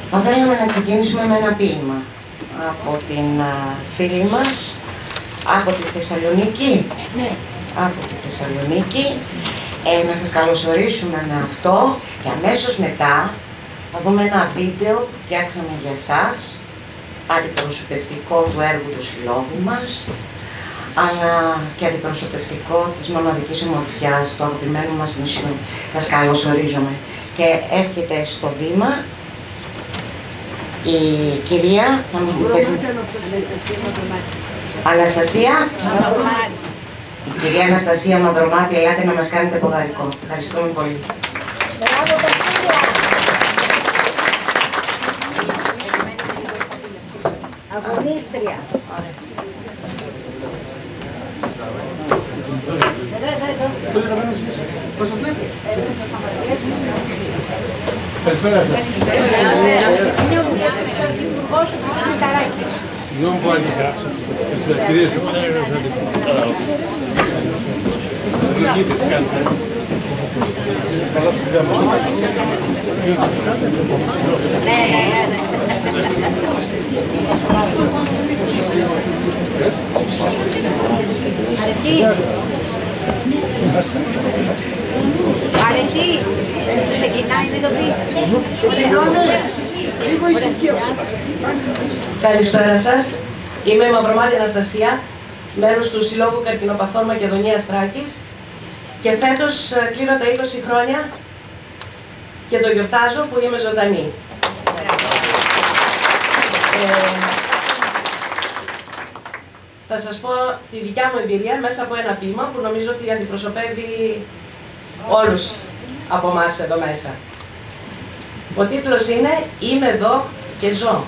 Θα θέλαμε να ξεκινήσουμε με ένα ποίημα από την φίλη μας, από τη Θεσσαλονίκη. Ναι. Από τη Θεσσαλονίκη. Να σας καλωσορίσουμε με αυτό και αμέσως μετά θα δούμε ένα βίντεο που φτιάξαμε για εσάς, αντιπροσωπευτικό του έργου του συλλόγου μας, αλλά και αντιπροσωπευτικό της μοναδικής ομορφιάς του αγαπημένου μας νησιού. Σας καλωσορίζομαι. Και έρχεται στο βήμα η κυρία, θα μου πείτε... Αναστασία. Η κυρία Αναστασία Μαυρομάτη, ελάτε να μας κάνετε ποδαρικό. Ευχαριστούμε πολύ. Αγωνίστρια. Πόσο βλέπεις? Καλησπέρα σας. Συγγνώμη που άντισα. Καλησπέρα κυρίες. Καλά σου πήγαμε. Αρετή. Αρετή. Ξεκινάει με το Καλησπέρα σας. Είμαι η Μαυρομάτη Αναστασία, μέλος του Συλλόγου Καρκινοπαθών Μακεδονίας Θράκης και φέτος κλείνω τα 20 χρόνια και το γιορτάζω που είμαι ζωντανή. Θα σας πω τη δικιά μου εμπειρία μέσα από ένα ποίημα που νομίζω ότι αντιπροσωπεύει όλους από εμάς εδώ μέσα. Ο τίτλος είναι «Είμαι εδώ και ζω».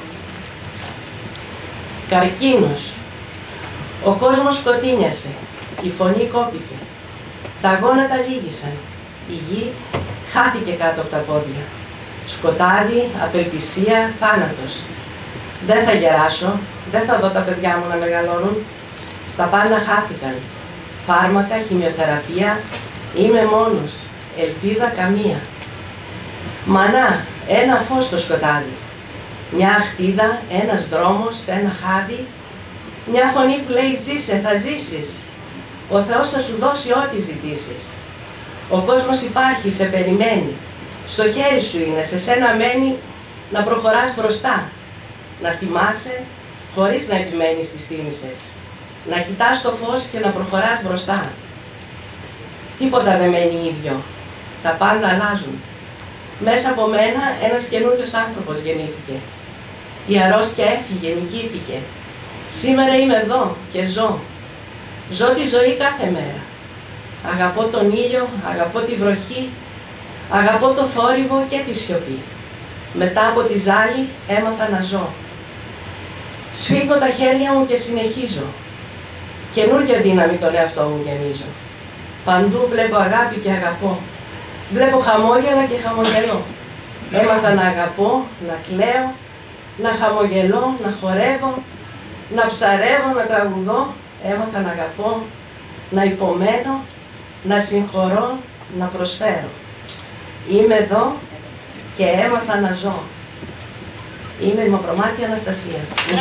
Καρκίνος. Ο κόσμος σκοτίνιασε. Η φωνή κόπηκε. Τα γόνατα λύγησαν. Η γη χάθηκε κάτω από τα πόδια. Σκοτάδι, απελπισία, θάνατος. Δεν θα γεράσω. Δεν θα δω τα παιδιά μου να μεγαλώνουν. Τα πάντα χάθηκαν. Φάρμακα, χημειοθεραπεία. Είμαι μόνος. Ελπίδα καμία. Μανά, ένα φως στο σκοτάδι. Μια αχτίδα, ένας δρόμος, ένα χάδι. Μια φωνή που λέει ζήσε, θα ζήσεις. Ο Θεός θα σου δώσει ό,τι ζητήσεις. Ο κόσμος υπάρχει, σε περιμένει. Στο χέρι σου είναι, σε σένα μένει να προχωράς μπροστά. Να θυμάσαι χωρίς να επιμένεις στις θύμησες. Να κοιτάς το φως και να προχωράς μπροστά. Τίποτα δεν μένει ίδιο. Τα πάντα αλλάζουν. Μέσα από μένα ένας καινούριος άνθρωπος γεννήθηκε. Η αρρώστια έφυγε, νικήθηκε. Σήμερα είμαι εδώ και ζω. Ζω τη ζωή κάθε μέρα. Αγαπώ τον ήλιο, αγαπώ τη βροχή, αγαπώ το θόρυβο και τη σιωπή. Μετά από τη ζάλη έμαθα να ζω. Σφίγγω τα χέρια μου και συνεχίζω. Καινούργια δύναμη τον εαυτό μου γεμίζω. Παντού βλέπω αγάπη και αγαπώ. Βλέπω χαμόγελα και χαμογελώ. Έμαθα να αγαπώ, να κλαίω, να χαμογελώ, να χορεύω, να ψαρεύω, να τραγουδώ. Έμαθα να αγαπώ, να υπομένω, να συγχωρώ, να προσφέρω. Είμαι εδώ και έμαθα να ζω. Είμαι η Μαυρομάτη Αναστασία.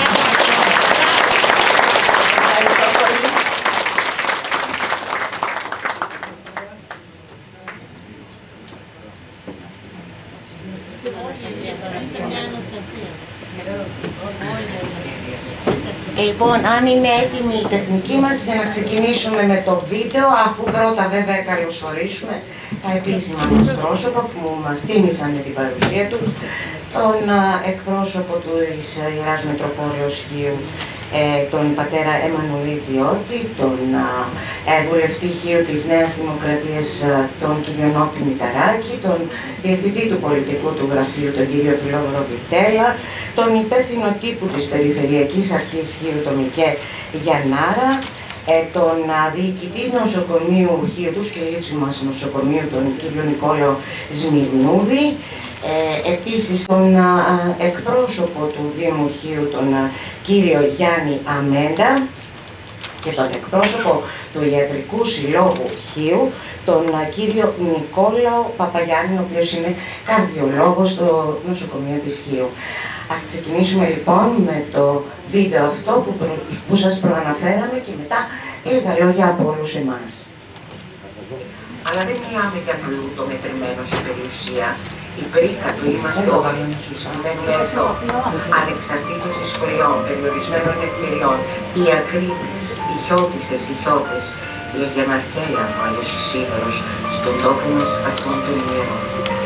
Λοιπόν, αν είναι έτοιμη η τεχνική μας για να ξεκινήσουμε με το βίντεο, αφού πρώτα βέβαια καλωσορίσουμε τα επίσημα μας πρόσωπα που μας τίμησαν με την παρουσία τους, τον εκπρόσωπο της Ιεράς Μητροπόλεως Χίου, τον πατέρα Εμμανουήλ Τζιώτη, τον βουλευτή Χίου της Νέας Δημοκρατίας, τον κύριο Νόκτη Μηταράκη, τον διευθυντή του πολιτικού του γραφείου, τον κύριο Φιλόδωρο Βιτέλα, τον υπεύθυνο τύπου της Περιφερειακής Αρχής Χίου, τον Μικέ Γιαννάρα, τον διοικητή νοσοκομείου Χίου, του σκελίτσου μας νοσοκομείου, τον κύριο Νικόλαο Σμυρνούδη, επίσης τον εκπρόσωπο του Δήμου Χίου, τον κύριο Γιάννη Αμέντα, και τον εκπρόσωπο του Ιατρικού Συλλόγου Χίου, τον κύριο Νικόλαο Παπαγιάννη, ο οποίος είναι καρδιολόγος στο νοσοκομείο της Χίου. Ας ξεκινήσουμε λοιπόν με το βίντεο αυτό που σας προαναφέραμε και μετά λίγα λόγια από όλους εμάς. Αλλά δεν μιλάμε για πλούτο μετρημένο σε περιουσία. Η πρίκα του είμαστε όλοι που μένουμε εδώ, ανεξαρτήτως σχολείων, περιορισμένων ευκαιριών, οι ακρίτες, οι χιώτισσες, οι χιώτες, η Αγία Μαρκέλα, ο Άγιος Ισίδωρος, στον τόπο μας αυτών των ιερών.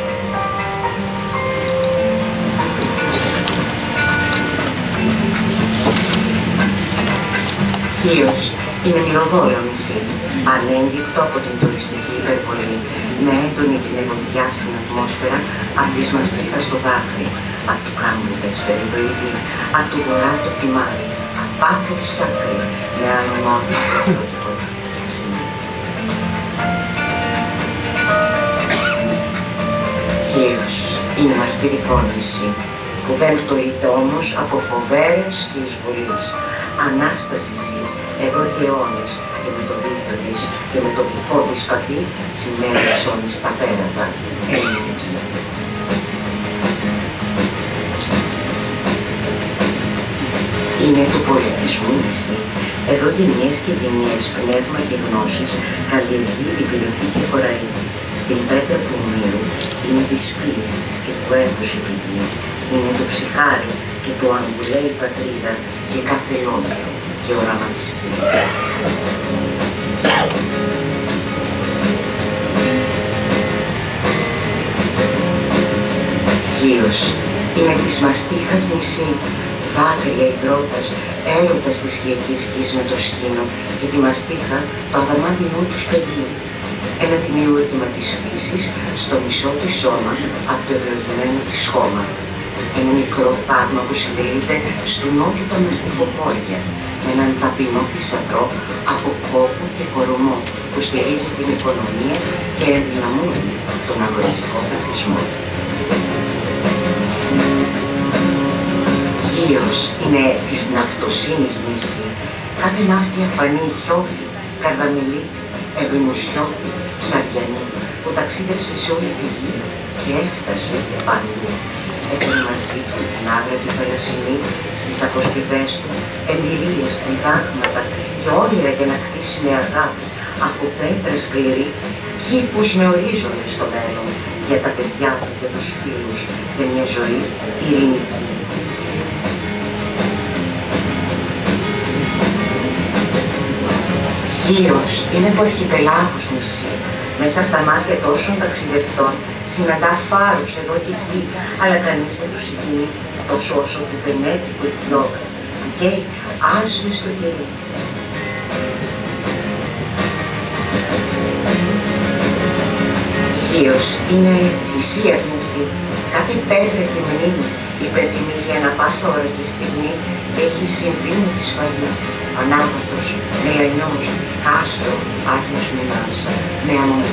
Χίος είναι μυρωδόλο νησί, ανέγγικτο από την τουριστική υπερβολή, με έντονη την εμποδιά στην ατμόσφαιρα, απ' της μαστίχα στο δάκρυ, απ' του κάμνου τα εσπεριδοειδή, απ' του βορρά το θυμάρι, απ' άκρη σ' άκρη, με άρωμα αγροτικό και ασύνη. Χίος είναι μαρτυρικό νησί, που δεν πτωείται όμως από φοβέρες και εισβολής. Ανάσταση ζει εδώ και αιώνες και με το δίκιο της και με το δικό της σπαθί σημαίνει ψώνει στα πέρατα ελληνική. Είναι του πολιτισμού νησί. Εδώ γενιές και γενιές πνεύμα και γνώσεις καλλιεργεί η βιβλιοθήκη Κοραή. Στην πέτρα του ομήρου είναι της ποίησης και του έργους η πηγή. Είναι το ψυχάρι και του αγκουλέ η πατρίδα και κάθε λόγιο και οραματιστή. Χίος είναι της μαστίχας νησί, δάκρυα υδρότας, έρωτας της χιακής γης με το σκήνο και τη μαστίχα το αδαμάντινό τους παιδί. Ένα δημιούργημα της φύσης στο μισό της σώμα από το ευλογημένο της χώμα. Ένα μικρό θαύμα που συντελείται στου νότου τα μαστιχοπόρια, με έναν ταπεινό θησαυρό από κόπο και κορωμό που στηρίζει την οικονομία και ενδυναμώνει τον αγροτικό πληθυσμό. Χίος είναι της ναυτοσύνης νησί. Κάθε ναύτη αφανή χιώτη, καρδαμιλίτη, ευγνουσιώτη, ψαριανή, που ταξίδευσε σε όλη τη γη και έφτασε παντού. Έφερε μαζί του την άγραπη θαλασσινή στις αποσκευές του, εμπειρίες, διδάγματα και όνειρα για να κτίσει με αγάπη από πέτρα σκληρή κήπους με ορίζοντες στο μέλλον για τα παιδιά του και τους φίλους για μια ζωή ειρηνική. Χίος είναι το αρχιπελάγος νησί. Μέσα από τα μάτια τόσων ταξιδευτών συναντά φάρους εδώ και εκεί, αλλά κανείς δεν τους συγκινεί τόσο όσο του βενέτικου εκφλόγα, που καίει άσβεστο κερί. Χίος είναι θυσίας νησί. Κάθε πέτρα και μνήμη υπενθυμίζει ανά πάσα ώρα και στιγμή και έχει συμβεί με τη σφαγή. Ανάβατος, μελανιός, κάστρο, Άγιος Μινάς, με αμμού.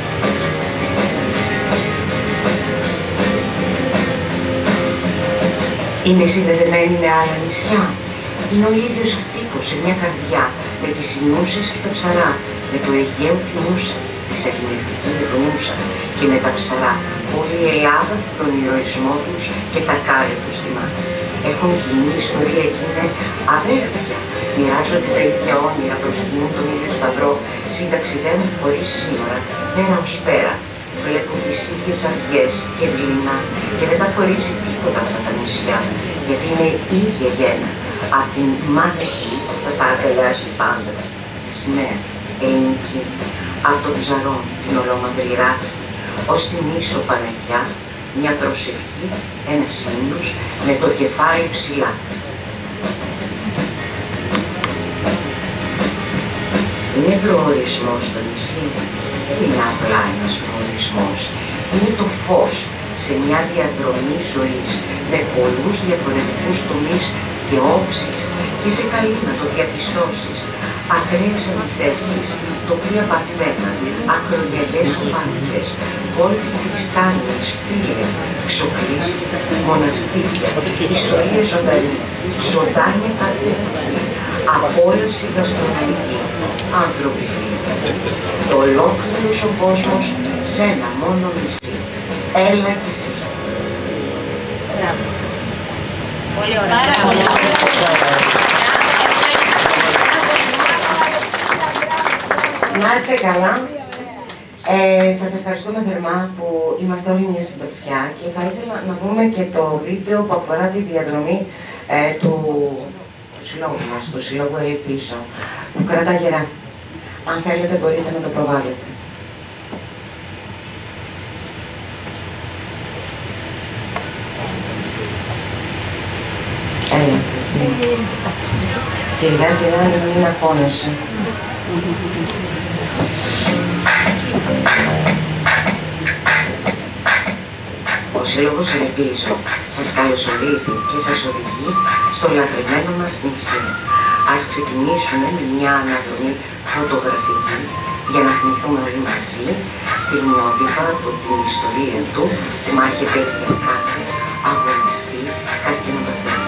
Είναι συνδεδεμένη με άλλα νησιά. Είναι ο ίδιος χτύπος σε μια καρδιά, με τις Ινούσες και τα ψαρά, με το Αιγαίο τη Μούσα, τη σακινευτική Γνούσα και με τα ψαρά, όλη η Ελλάδα, τον ηρωισμό τους και τα κάλλη τους τιμά. Έχουν κοινή ιστορία και είναι αδέρφια. Μοιράζονται τα ίδια όνειρα, προσκυνούν τον ίδιο σταυρό, συνταξιδεύουν χωρίς σύνορα, πέρα ως πέρα. Βλέπουν τις ίδιες αργιές και δειλινά και δεν τα χωρίζει τίποτα αυτά τα νησιά, γιατί είναι ίδια γέννα, απ' την μάνα γη που θα τα αγκαλιάζει πάντα. Σημαία, ελληνική, απ' τον ψαρόν, την ολομαυρή ράχη, ως την ίσο Παναγιά, μια προσευχή, ένας ύμνος με το κεφάλι ψηλά. Είναι προορισμός στο νησί, δεν είναι απλά ένας προορισμός. Είναι το φως σε μια διαδρομή ζωής με πολλούς διαφορετικούς τομείς και όψεις και σε καλεί να το διαπιστώσεις. Ακραίες αντιθέσεις, τοπία παρθένα, ακρογιαλιές απάντητες, κόλποι κρυστάλλινοι, σπήλαια, ξοκρίσια, μοναστήρια, ιστορία ζωντανή, ζωντάνια κάθε εποχή, απόλαυση γαστρονομική, άνθρωποι φίλοι. Ολόκληρος ο κόσμος σε ένα μόνο νησί. Έλα κι εσύ. Μπράβο. Πολύ ωραία. Να είστε καλά. Σας ευχαριστούμε θερμά που είμαστε όλοι μια συντροφιά και θα ήθελα να δούμε και το βίντεο που αφορά τη διαδρομή του συλλόγου μας, του συλλόγου Ελπίσω, που κρατά γερά. Αν θέλετε μπορείτε να το προβάλλετε. Έλα. Σιγά σιγά να μην αγχώνεσαι. Ο Σύλλογος Ελπίζω σας καλωσορίζει και σας οδηγεί στο λατρεμένο μας νησί. Ας ξεκινήσουμε με μια αναδρομή φωτογραφική για να θυμηθούμε όλοι μαζί στιγμιότυπα από την ιστορία του που μάχεται για κάθε αγωνιστή καρκινοπαθή.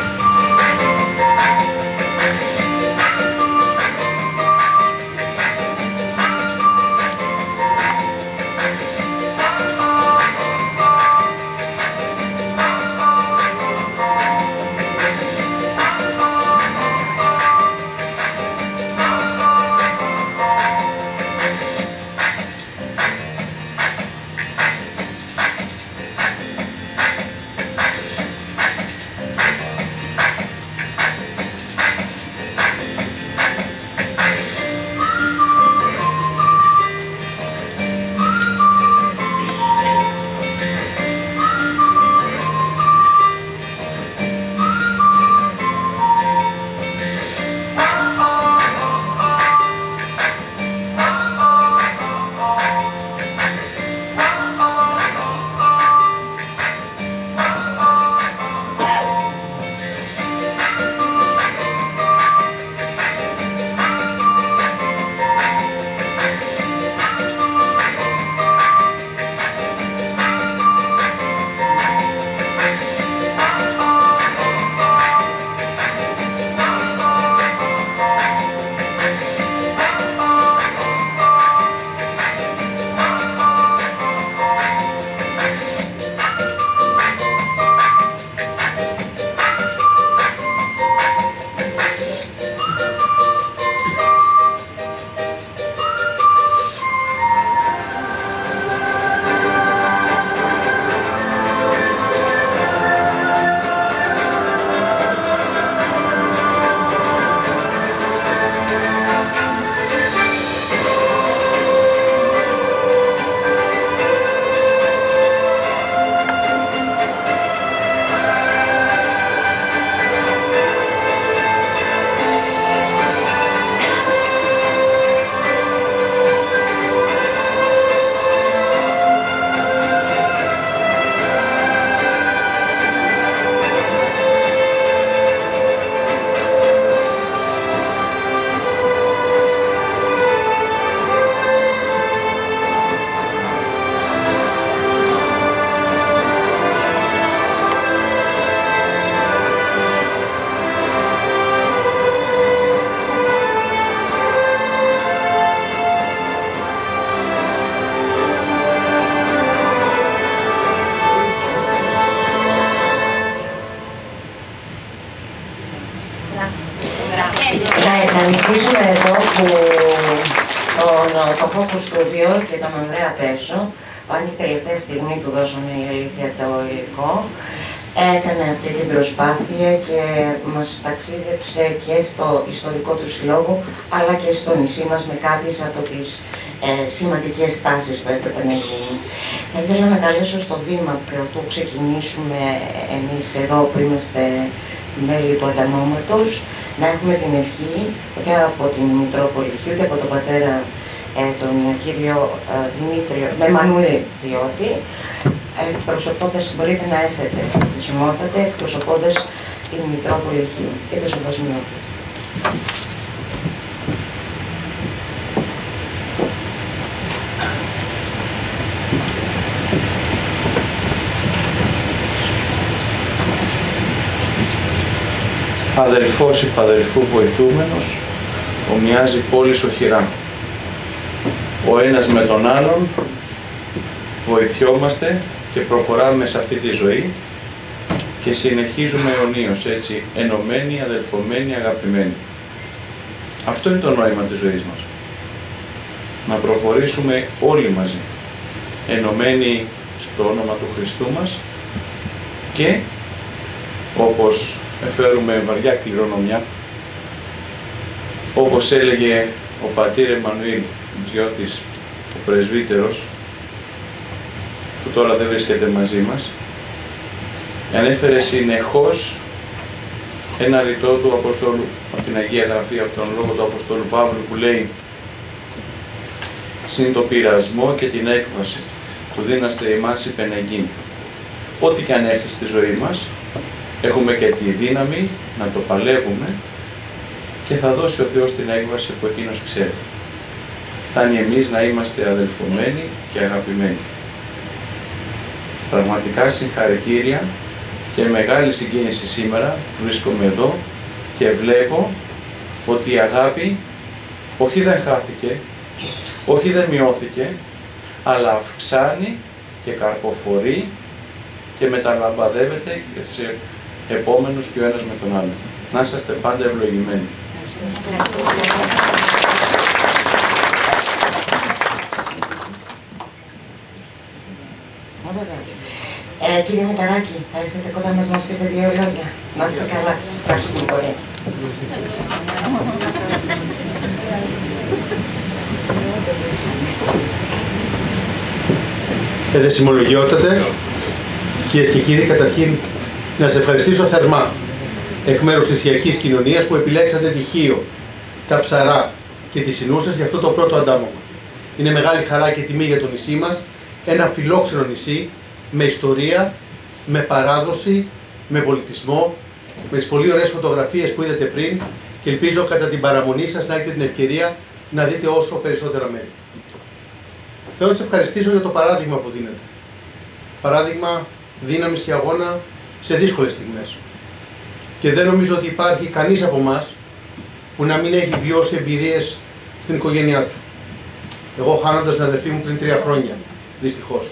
ευχαριστήσουμε εδώ που το Focus Studio και τον Ανδρέα Πέσο, που αν την τελευταία στιγμή του δώσαμε η αλήθεια το υλικό, έκανε αυτή την προσπάθεια και μας ταξίδεψε και στο ιστορικό του συλλόγου, αλλά και στο νησί μας με κάποιες από τις σημαντικές τάσεις που έπρεπε να γίνουν. Θα ήθελα να καλέσω στο βήμα πρωτού ξεκινήσουμε εμείς εδώ που είμαστε μέλη του Αντανόματος, να έχουμε την ευχή και από την Μητρόπολη Χίου και από τον πατέρα τον κύριο Δημήτριο Μανουήλ Τζιώτη, εκπροσωπώντας, μπορείτε να έρθετε χρησιμότατε, εκπροσωπώντας την Μητρόπολη Χίου και το Σεβασμιό του. Αδελφός υπαδελφού βοηθούμενος, ομοιάζει πόλης οχυρά. Ο ένας με τον άλλον βοηθιόμαστε και προχωράμε σε αυτή τη ζωή και συνεχίζουμε αιωνίως, έτσι, ενωμένοι, αδελφωμένοι, αγαπημένοι. Αυτό είναι το νόημα της ζωής μας. Να προχωρήσουμε όλοι μαζί, ενωμένοι στο όνομα του Χριστού μας και, όπως εφέρουμε βαριά κληρονομιά, όπως έλεγε ο πατήρ Εμμανουήλ Τζιώτης, ο πρεσβύτερος, που τώρα δεν βρίσκεται μαζί μας, ανέφερε συνεχώς ένα ρητό του Αποστόλου, από την Αγία Γραφή, από τον λόγο του Αποστόλου Παύλου, που λέει: «Συν το πειρασμό και την έκβαση που δίναστε εμάς υπενεγγύν». Ό,τι και αν έρθει στη ζωή μας, έχουμε και τη δύναμη να το παλεύουμε και θα δώσει ο Θεός την έκβαση που Εκείνος ξέρει. Φτάνει εμείς να είμαστε αδελφωμένοι και αγαπημένοι. Πραγματικά συγχαρητήρια και μεγάλη συγκίνηση σήμερα που βρίσκομαι εδώ και βλέπω ότι η αγάπη όχι δεν χάθηκε, όχι δεν μειώθηκε, αλλά αυξάνει και καρποφορεί και μεταλαμπαδεύεται σε επόμενους και ο ένας με τον άλλο. Να είσαστε πάντα ευλογημένοι. Κύριε Μηταράκη, θα έρθετε κοντά μας να μας πείτε δύο λόγια. Να είστε καλά, σας ευχαριστούμε πολύ. Εδεσιμολογιότατε, κυρίες και κύριοι, καταρχήν να σας ευχαριστήσω θερμά εκ μέρους της Ιερικής Κοινωνίας που επιλέξατε τη Χίο, τα Ψαρά και τη Συνούσες για αυτό το πρώτο αντάμωμα. Είναι μεγάλη χαρά και τιμή για το νησί μας, ένα φιλόξενο νησί με ιστορία, με παράδοση, με πολιτισμό, με τις πολύ ωραίες φωτογραφίες που είδατε πριν και ελπίζω κατά την παραμονή σας να έχετε την ευκαιρία να δείτε όσο περισσότερα μέρη. Θέλω να σας ευχαριστήσω για το παράδειγμα που δίνετε. Παράδειγμα δύναμης και αγώνα σε δύσκολες στιγμές. Και δεν νομίζω ότι υπάρχει κανείς από εμάς που να μην έχει βιώσει εμπειρίες στην οικογένειά του. Εγώ χάνοντας την αδερφή μου πριν 3 χρόνια, δυστυχώς.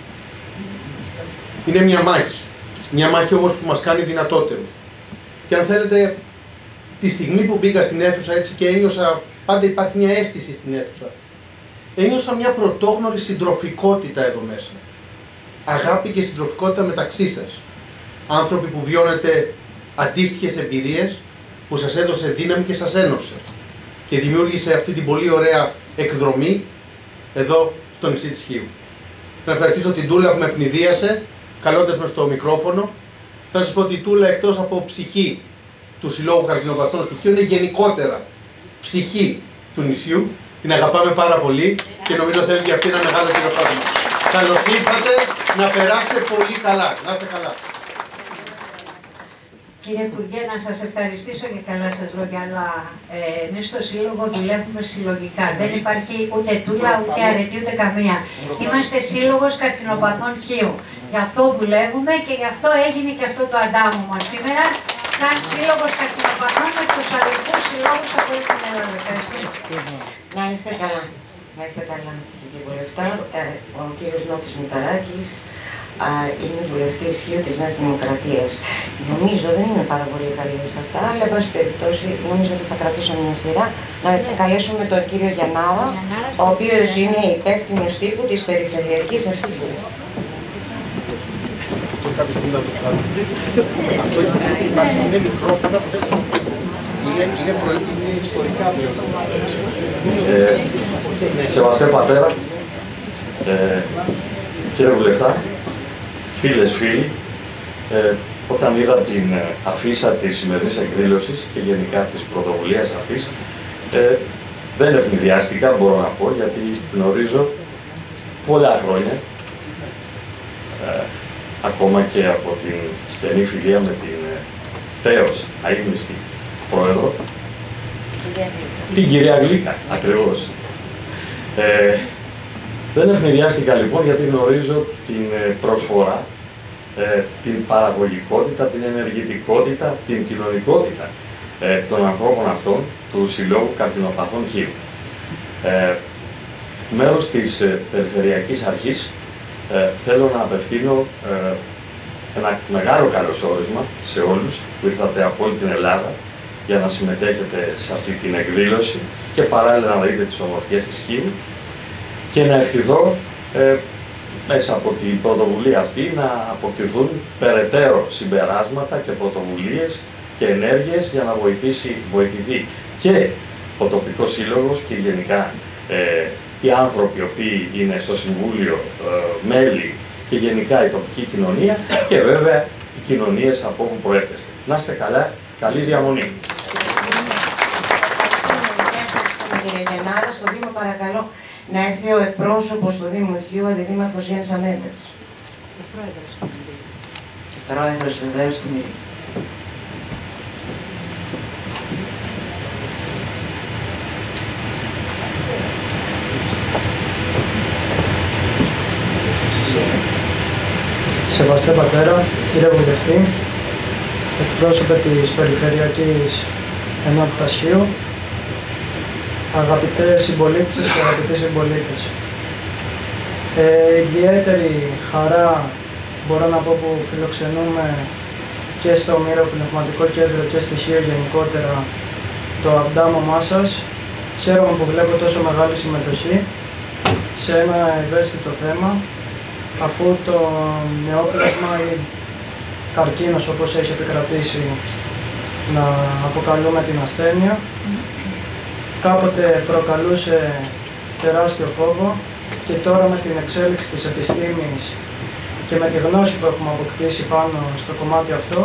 Είναι μια μάχη. Μια μάχη όμως που μας κάνει δυνατότερους. Και αν θέλετε, τη στιγμή που μπήκα στην αίθουσα έτσι και ένιωσα, πάντα υπάρχει μια αίσθηση στην αίθουσα. Ένιωσα μια πρωτόγνωρη συντροφικότητα εδώ μέσα. Αγάπη και συντροφικότητα μεταξύ σας. Άνθρωποι που βιώνετε αντίστοιχες εμπειρίες που σας έδωσε δύναμη και σας ένωσε. Και δημιούργησε αυτή την πολύ ωραία εκδρομή εδώ στο νησί της Χίου. Να ευχαριστήσω την Τούλα που με ευνηδίασε, καλώντας με στο μικρόφωνο. Θα σας πω ότι η Τούλα, εκτός από ψυχή του Συλλόγου Καρκινοπαθών του Χίου, είναι γενικότερα ψυχή του νησιού. Την αγαπάμε πάρα πολύ και νομίζω θέλει και αυτή ένα μεγάλο χειροκρότημα. Καλώς ήρθατε, να περάσετε πολύ καλά. Να είστε καλά. Κύριε Υπουργέ, να σας ευχαριστήσω για καλά σας λόγια, αλλά εμείς στο Σύλλογο δουλεύουμε συλλογικά. Δεν υπάρχει ούτε Τούλα, ούτε αρετή, ούτε καμία. Είμαστε Σύλλογος Καρκινοπαθών Χίου. Γι' αυτό δουλεύουμε και γι' αυτό έγινε και αυτό το αντάμωμα σήμερα, σαν Σύλλογος Καρκινοπαθών με τους αδελφούς συλλόγους από όλη την Ελλάδα. Να είστε καλά. Να είστε καλά, κύριε Βουλευτά. Ο κύριος Νότης Μηταράκης είναι βουλευτής Χίου της Νέας Δημοκρατίας. Νομίζω δεν είναι πάρα πολύ καλή σε αυτά, αλλά εν πάση περιπτώσει νομίζω ότι θα κρατήσω μια σειρά. Να καλέσουμε τον κύριο Γιαννάρα, ο οποίος είναι υπεύθυνος τύπου της Περιφερειακής Αρχής Χίου. Σεβαστέ πατέρα, κύριε Βουλευτά, φίλες, φίλοι, όταν είδα την αφίσα της σημερινής εκδήλωσης και γενικά της πρωτοβουλίας αυτής, δεν ευνηδιάστηκα, μπορώ να πω, γιατί γνωρίζω πολλά χρόνια, ακόμα και από την στενή φιλία με την τέως αείμνηστη πρόεδρο, την κυρία Γλίκα, ακριβώς. Δεν ευνηδιάστηκα λοιπόν γιατί γνωρίζω την προσφορά την παραγωγικότητα, την ενεργητικότητα, την κοινωνικότητα των ανθρώπων αυτών του Συλλόγου Καρκινοπαθών Χείου. Μέρος της Περιφερειακής Αρχής θέλω να απευθύνω ένα μεγάλο καλωσόρισμα σε όλους που ήρθατε από όλη την Ελλάδα για να συμμετέχετε σε αυτή την εκδήλωση και παράλληλα να δείτε τις ομορφιές της Χίου και να ευχηθώ μέσα από την πρωτοβουλία αυτή να αποκτηθούν περαιτέρω συμπεράσματα και πρωτοβουλίες και ενέργειες για να βοηθηθεί και ο τοπικός σύλλογος και γενικά οι άνθρωποι οι οποίοι είναι στο Συμβούλιο, μέλη και γενικά η τοπική κοινωνία και βέβαια οι κοινωνίες από όπου προέρχεστε. Να είστε καλά, καλή διαμονή. Ευχαριστούμε κύριε Γεννάρα. Στο Δήμο παρακαλώ να έρθει ο εκπρόσωπος του Δήμου Χίου, αντιδήμαρχος Γιάννης Αμέντας. Και πρόεδρος βεβαίως του Μυρίου. Σεβαστέ Πατέρα, κύριε Βουλευτή, εκπρόσωπε της Περιφερειακής Ενότητας Χίου, αγαπητές συμπολίτες και αγαπητοί συμπολίτες. Ιδιαίτερη χαρά μπορώ να πω που φιλοξενούμε και στο Μύρο Πνευματικό Κέντρο και στη Χίο γενικότερα το αντάμωμά σας. Χαίρομαι που βλέπω τόσο μεγάλη συμμετοχή σε ένα ευαίσθητο θέμα, αφού το νεόπλασμα ή καρκίνος, όπως έχει επικρατήσει να αποκαλούμε την ασθένεια, κάποτε προκαλούσε τεράστιο φόβο και τώρα με την εξέλιξη της επιστήμης και με τη γνώση που έχουμε αποκτήσει πάνω στο κομμάτι αυτό,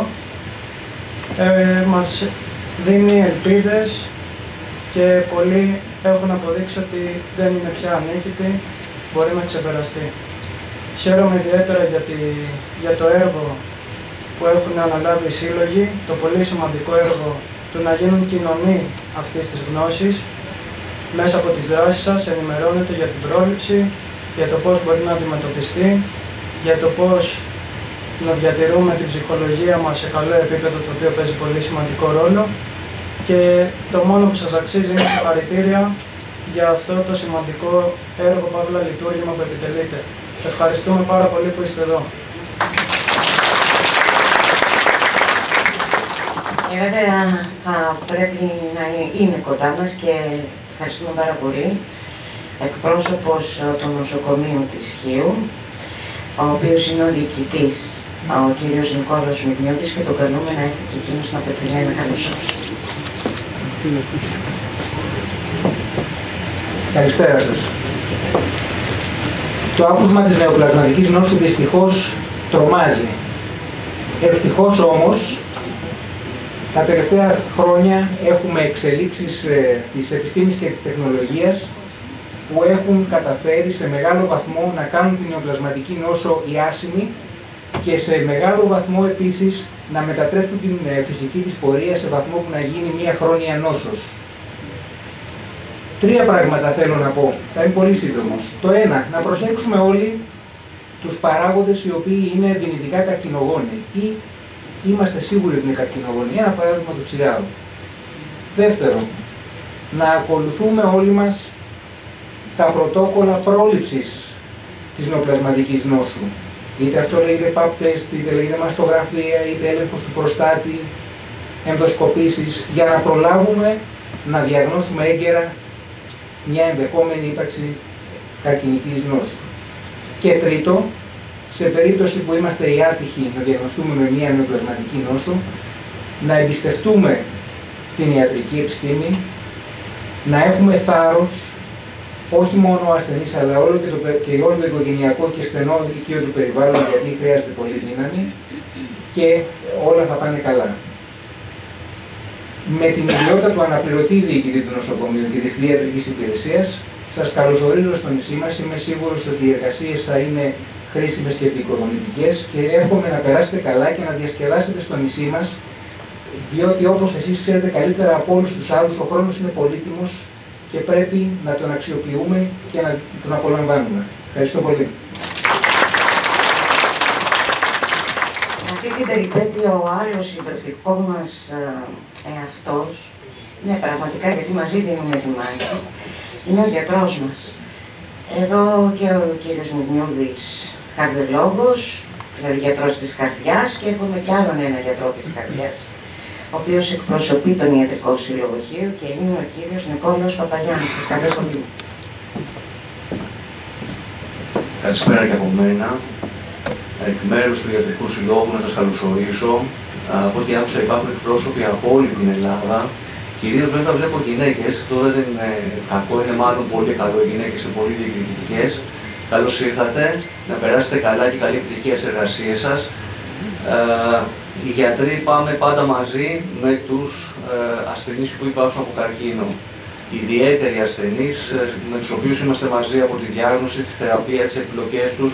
μας δίνει ελπίδες και πολλοί έχουν αποδείξει ότι δεν είναι πια ανίκητη, μπορεί να ξεπεραστεί. Χαίρομαι ιδιαίτερα για το έργο που έχουν αναλάβει οι σύλλογοι, το πολύ σημαντικό έργο του να γίνουν κοινωνοί αυτής της γνώσης. Μέσα από τις δράσεις σας ενημερώνετε για την πρόληψη, για το πώς μπορεί να αντιμετωπιστεί, για το πώς να διατηρούμε την ψυχολογία μας σε καλό επίπεδο, το οποίο παίζει πολύ σημαντικό ρόλο. Και το μόνο που σας αξίζει είναι συγχαρητήρια για αυτό το σημαντικό έργο, παύλα λειτουργήμα που επιτελείτε. Ευχαριστούμε πάρα πολύ που είστε εδώ. Βέβαια θα πρέπει να είναι κοντά μας και ευχαριστούμε πάρα πολύ. Εκπρόσωπος του νοσοκομείου της Χίου, ο οποίος είναι ο διοικητής, ο κύριος Νικόλαος Μιγνιώδης, και τον καλούμε να έρθει και εκείνος να απευθύνει ένα καλωσόρισμα. Καλησπέρα σας. Το άκουσμα της νεοπλασματικής νόσου δυστυχώς τρομάζει. Ευτυχώς όμως, τα τελευταία χρόνια έχουμε εξελίξεις της επιστήμης και της τεχνολογίας που έχουν καταφέρει σε μεγάλο βαθμό να κάνουν την νεοπλασματική νόσο ιάσιμη και σε μεγάλο βαθμό επίσης να μετατρέψουν την φυσική της πορεία σε βαθμό που να γίνει μια χρόνια νόσος. Τρία πράγματα θέλω να πω, θα είμαι πολύ σύντομος. Το ένα, να προσέξουμε όλοι τους παράγοντες οι οποίοι είναι δυνητικά καρκινογόνοι ή είμαστε σίγουροι ότι είναι καρκινογόνοι. Ένα παράδειγμα του τσιγάρου. Δεύτερο, να ακολουθούμε όλοι μας τα πρωτόκολλα πρόληψης της νεοπλασματικής νόσου. Είτε αυτό λέγεται pap test, είτε λέγεται μαστογραφία, είτε έλεγχος του προστάτη, ενδοσκοπήσεις, για να προλάβουμε να διαγνώσουμε έγκαιρα μια ενδεχόμενη ύπαρξη καρκινικής νόσου. Και τρίτο, σε περίπτωση που είμαστε οι άτυχοι να διαγνωστούμε με μια νεοπλασματική νόσο, να εμπιστευτούμε την ιατρική επιστήμη, να έχουμε θάρρος, όχι μόνο ο ασθενής, αλλά όλο το οικογενειακό και στενό οικείο του περιβάλλον, γιατί χρειάζεται πολύ δύναμη και όλα θα πάνε καλά. Με την ιδιότητα του αναπληρωτή διοικητή του νοσοκομείου και διευθυντή ιατρικής υπηρεσίας, σας καλωσορίζω στο νησί μας. Είμαι σίγουρος ότι οι εργασίες θα είναι χρήσιμες και επικοδομητικές και εύχομαι να περάσετε καλά και να διασκεδάσετε στο νησί μας, διότι όπως εσείς ξέρετε καλύτερα από όλους τους άλλους, ο χρόνος είναι πολύτιμος και πρέπει να τον αξιοποιούμε και να τον απολαμβάνουμε. Ευχαριστώ πολύ. αυτή την περιπέτεια ο άλλος συντροφικό μας εαυτός, ναι πραγματικά γιατί μαζί δίνουμε τη μάχη, είναι ο γιατρός μας. Εδώ και ο κύριος Μουνιούδης, καρδιολόγος, δηλαδή γιατρός της καρδιάς, και έχουμε κι άλλον ένα γιατρό της καρδιάς, ο οποίος εκπροσωπεί τον Ιατρικό Σύλλογο Χίου και είναι ο κύριος Νικόλαος Παπαγιάννης. Σας καλώς πολύ. Καλησπέρα και από μένα. Εκ μέρους του Ιατρικού Συλλόγου να σας καλωσορίσω. Από ό,τι άκουσα υπάρχουν εκπρόσωποι από όλη την Ελλάδα. Κυρίως βέβαια βλέπω γυναίκες, αυτό δεν είναι κακό, είναι μάλλον πολύ καλό, οι γυναίκες είναι πολύ διεκδικητικές. Καλώς ήρθατε, να περάσετε καλά και καλή επιτυχία στις εργασίες σας. Οι γιατροί πάμε πάντα μαζί με τους ασθενείς που υπάρχουν από καρκίνο. Ιδιαίτεροι ασθενείς με τους οποίους είμαστε μαζί από τη διάγνωση, τη θεραπεία, τις επιλογές τους.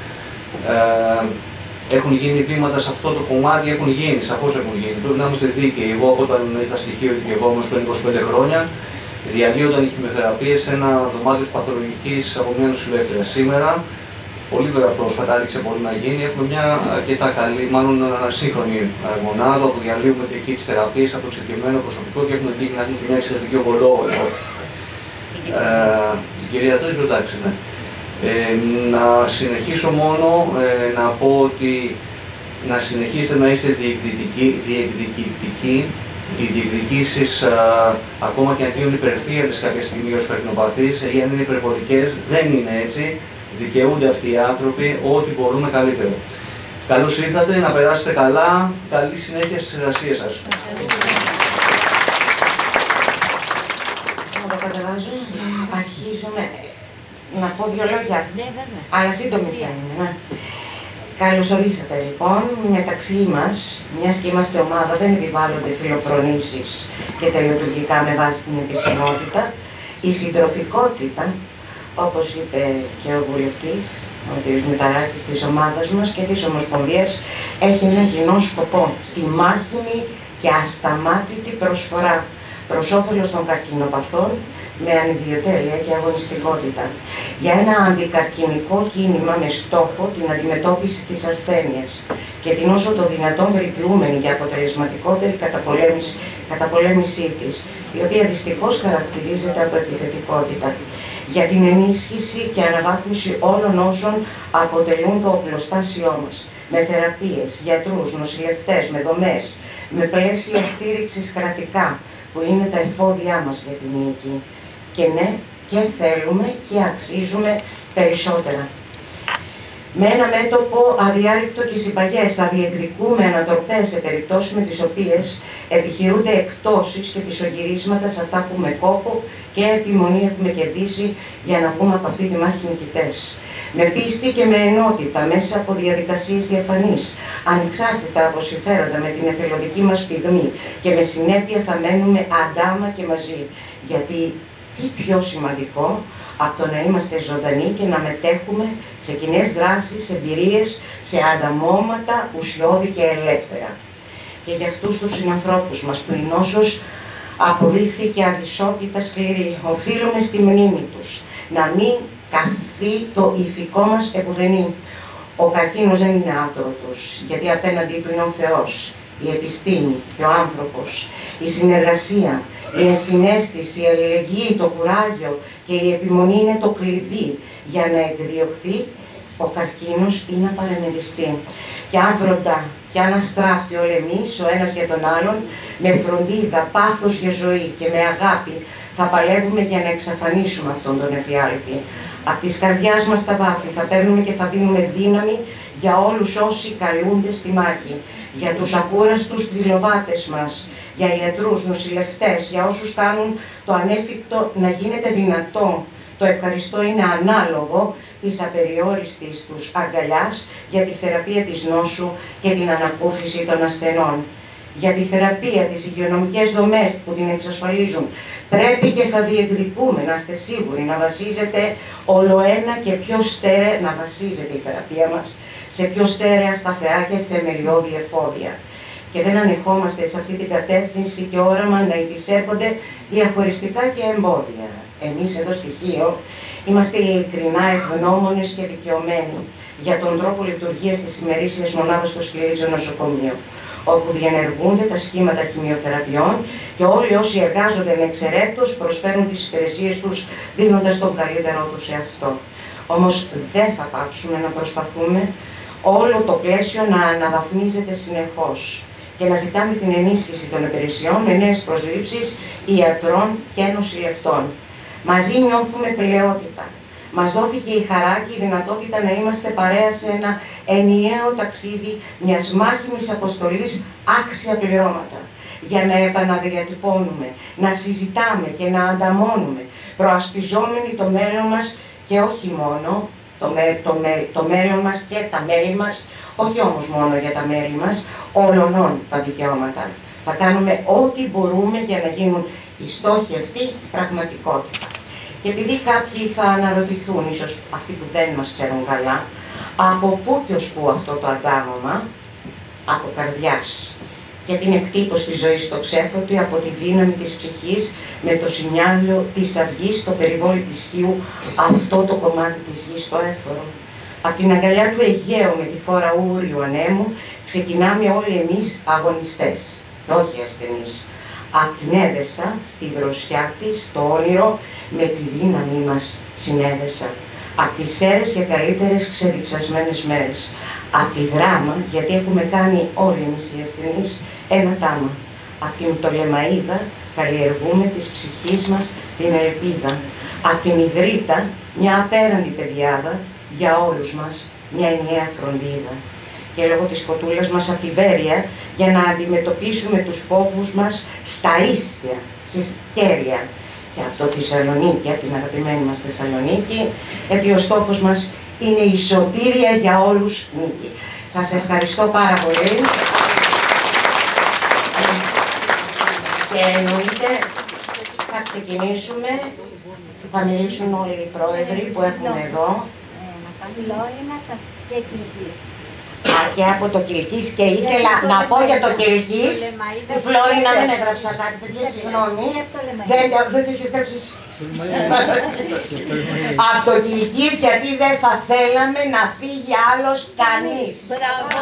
Έχουν γίνει βήματα σε αυτό το κομμάτι, έχουν γίνει, σαφώς έχουν γίνει. Πρέπει να είμαστε δίκαιοι. Εγώ όταν ήρθα στοιχείο δικαιωμένος πριν 25 χρόνια, διαλύονταν οι χημειοθεραπείες σε ένα δωμάτιο της παθολογικής από μια νοσηλεύτρια. Σήμερα, πολύ βέβαια πρόσφατα άρχισε πολύ να γίνει, έχουμε μια αρκετά καλή, μάλλον σύγχρονη μονάδα που διαλύουμε και εκεί τις θεραπείες από το εξειδικευμένο προσωπικό και έχουμε τύχει να έχουμε και μια εξαιρετική ογκολόγο εδώ. Την κυρία Τρίζου, εντάξει, ναι. Να συνεχίσω μόνο να πω ότι να συνεχίσετε να είστε διεκδικητικοί. Οι διεκδικήσεις, ακόμα και αν γίνουν υπερθύελες κάποια στιγμή ως καρκινοπαθείς, ή αν είναι υπερβολικές, δεν είναι έτσι. Δικαιούνται αυτοί οι άνθρωποι ό,τι μπορούμε καλύτερο. Καλώς ήρθατε, να περάσετε καλά, καλή συνέχεια στις εργασίες σας. Να το κατεβάζω, αρχίζουμε. Να πω δύο λόγια. Ναι, βέβαια. Αλλά σύντομη θα είναι, ναι. Καλώς ορίσατε λοιπόν. Μεταξύ μας, μιας και είμαστε ομάδα, δεν επιβάλλονται φιλοφρονήσεις και τελετουργικά με βάση την επισημότητα. Η συντροφικότητα, όπως είπε και ο βουλευτής, ο κ. Μηταράκης, της ομάδας μας και της Ομοσπονδίας, έχει ένα κοινό σκοπό. Τη μάχημη και ασταμάτητη προσφορά προς όφελος των καρκινοπαθών, με ανιδιοτέλεια και αγωνιστικότητα, για ένα αντικαρκινικό κίνημα με στόχο την αντιμετώπιση της ασθένειας και την όσο το δυνατόν βελτιούμενη και αποτελεσματικότερη καταπολέμησή της, η οποία δυστυχώς χαρακτηρίζεται από επιθετικότητα, για την ενίσχυση και αναβάθμιση όλων όσων αποτελούν το οπλοστάσιό μας, με θεραπείες, γιατρούς, νοσηλευτές, με δομές, με πλαίσια στήριξης κρατικά, που είναι τα εφόδια μας για την νίκη. Και ναι, και θέλουμε και αξίζουμε περισσότερα. Με ένα μέτωπο αδιάρρηκτο και συμπαγές θα διεκδικούμε ανατροπές σε περιπτώσεις με τις οποίες επιχειρούνται εκπτώσεις και πισωγυρίσματα σε αυτά που με κόπο και επιμονή έχουμε κερδίσει για να βγούμε από αυτή τη μάχη νικητές. Με πίστη και με ενότητα, μέσα από διαδικασίες διαφανείς, ανεξάρτητα από συμφέροντα, με την εθελοντική μας πυγμή και με συνέπεια θα μένουμε αντάμα και μαζί. Γιατί τι πιο σημαντικό από το να είμαστε ζωντανοί και να μετέχουμε σε κοινές δράσεις, εμπειρίες, σε ανταμώματα ουσιώδη και ελεύθερα. Και για αυτούς τους συνανθρώπους μας που η νόσος αποδείχθηκε αδυσόπιτα σκληρή, οφείλουμε στη μνήμη τους να μην καθθεί το ηθικό μας επουδενή. Ο καρκίνος δεν είναι άτρωτος, γιατί απέναντί του είναι ο Θεός, η επιστήμη και ο άνθρωπος, η συνεργασία, η ενσυναίσθηση, η αλληλεγγύη, το κουράγιο και η επιμονή είναι το κλειδί για να εκδιωχθεί ο καρκίνος ή να παραμεριστεί. Και αν βροντά και αν αστράφτει όλοι εμείς ο ένας για τον άλλον, με φροντίδα, πάθος για ζωή και με αγάπη, θα παλεύουμε για να εξαφανίσουμε αυτόν τον εφιάλτη. Από της καρδιάς μας τα βάθη θα παίρνουμε και θα δίνουμε δύναμη για όλους όσοι καλούνται στη μάχη, για τους ακούραστους θρυλοβάτες μας, για ιατρούς, νοσηλευτές, για όσους κάνουν το ανέφικτο να γίνεται δυνατό. Το ευχαριστώ είναι ανάλογο της απεριόριστης τους αγκαλιάς για τη θεραπεία της νόσου και την ανακούφιση των ασθενών. Για τη θεραπεία, τις υγειονομικές δομές που την εξασφαλίζουν. Πρέπει και θα διεκδικούμε, να είστε σίγουροι, να βασίζεται ολοένα και πιο στέρεα, να βασίζεται η θεραπεία μας σε πιο στέρεα, σταθερά και θεμελιώδη εφόδια. Και δεν ανεχόμαστε σε αυτή την κατεύθυνση και όραμα να υπησέρχονται διαχωριστικά και εμπόδια. Εμείς εδώ στη Χίο είμαστε ειλικρινά ευγνώμονες και δικαιωμένοι για τον τρόπο λειτουργίας της ημερήσιας μονάδας στο Σκυλίτσιο νοσοκομείο, όπου διενεργούνται τα σχήματα χημειοθεραπείων και όλοι όσοι εργάζονται ανεξαιρέτως προσφέρουν τις υπηρεσίες τους δίνοντας τον καλύτερό τους σε αυτό. Όμως δεν θα πάψουμε να προσπαθούμε όλο το πλαίσιο να αναβαθμίζεται συνεχώς και να ζητάμε την ενίσχυση των υπηρεσιών με νέες προσλήψεις ιατρών και νοσηλευτών. Μαζί νιώθουμε πληρότητα. Μας δόθηκε η χαρά και η δυνατότητα να είμαστε παρέα σε ένα ενιαίο ταξίδι μιας μάχημης αποστολής άξια πληρώματα, για να επαναδιατυπώνουμε, να συζητάμε και να ανταμώνουμε, προασπιζόμενοι το μέλλον μας και όχι μόνο το μέλλον μας και τα μέλη μας, όχι όμως μόνο για τα μέλη μας, όλων τα δικαιώματα. Θα κάνουμε ό,τι μπορούμε για να γίνουν οι στόχοι αυτοί πραγματικότητα. Και επειδή κάποιοι θα αναρωτηθούν, ίσως αυτοί που δεν μας ξέρουν καλά, από πού και ως πού αυτό το αντάμωμα, από καρδιάς, γιατί είναι χτύπος της ζωής στο ξέφωτη, από τη δύναμη της ψυχής, με το σινιάλιο της αυγής στο περιβόλι της Χίου, αυτό το κομμάτι της γης στο έφορο. Από την αγκαλιά του Αιγαίου με τη φόρα ούριου ανέμου, ξεκινάμε όλοι εμείς αγωνιστές, και όχι ασθενείς. Απ' την Έδεσα, στη δροσιά της, το όνειρο, με τη δύναμή μας συνέδεσα. Απ' τις σέρες για καλύτερες ξεδιψασμένες μέρες. Απ' τη Δράμα, γιατί έχουμε κάνει όλοι εμείς οι ασθενείς ένα τάμα. Απ' την Πτολεμαΐδα, καλλιεργούμε της ψυχής μας την ελπίδα. Απ' την Ιδρύτα, μια απέραντη παιδιάδα, για όλους μας, μια ενιαία φροντίδα. Και λόγω της φωτούλας μας από τη Βέρεια, για να αντιμετωπίσουμε τους φόβους μας στα ίσια και κέρια. Και από το Θεσσαλονίκη, από την αγαπημένη μας Θεσσαλονίκη, γιατί ο στόχος μας είναι η σωτήρια για όλους νίκη. Σας ευχαριστώ πάρα πολύ. Και εννοείται θα ξεκινήσουμε, θα μιλήσουν όλοι οι πρόεδροι που έχουμε εδώ. Και από το Κιλκής, και ήθελα να πω για το Κιλκής, τη Φλόρινα δεν έγραψα κάτι, παιδιά, συγγνώμη, δεν το έχεις γράψει εσύ. Από το Κιλκής, γιατί δεν θα θέλαμε να φύγει άλλος κανείς. Μπράβο!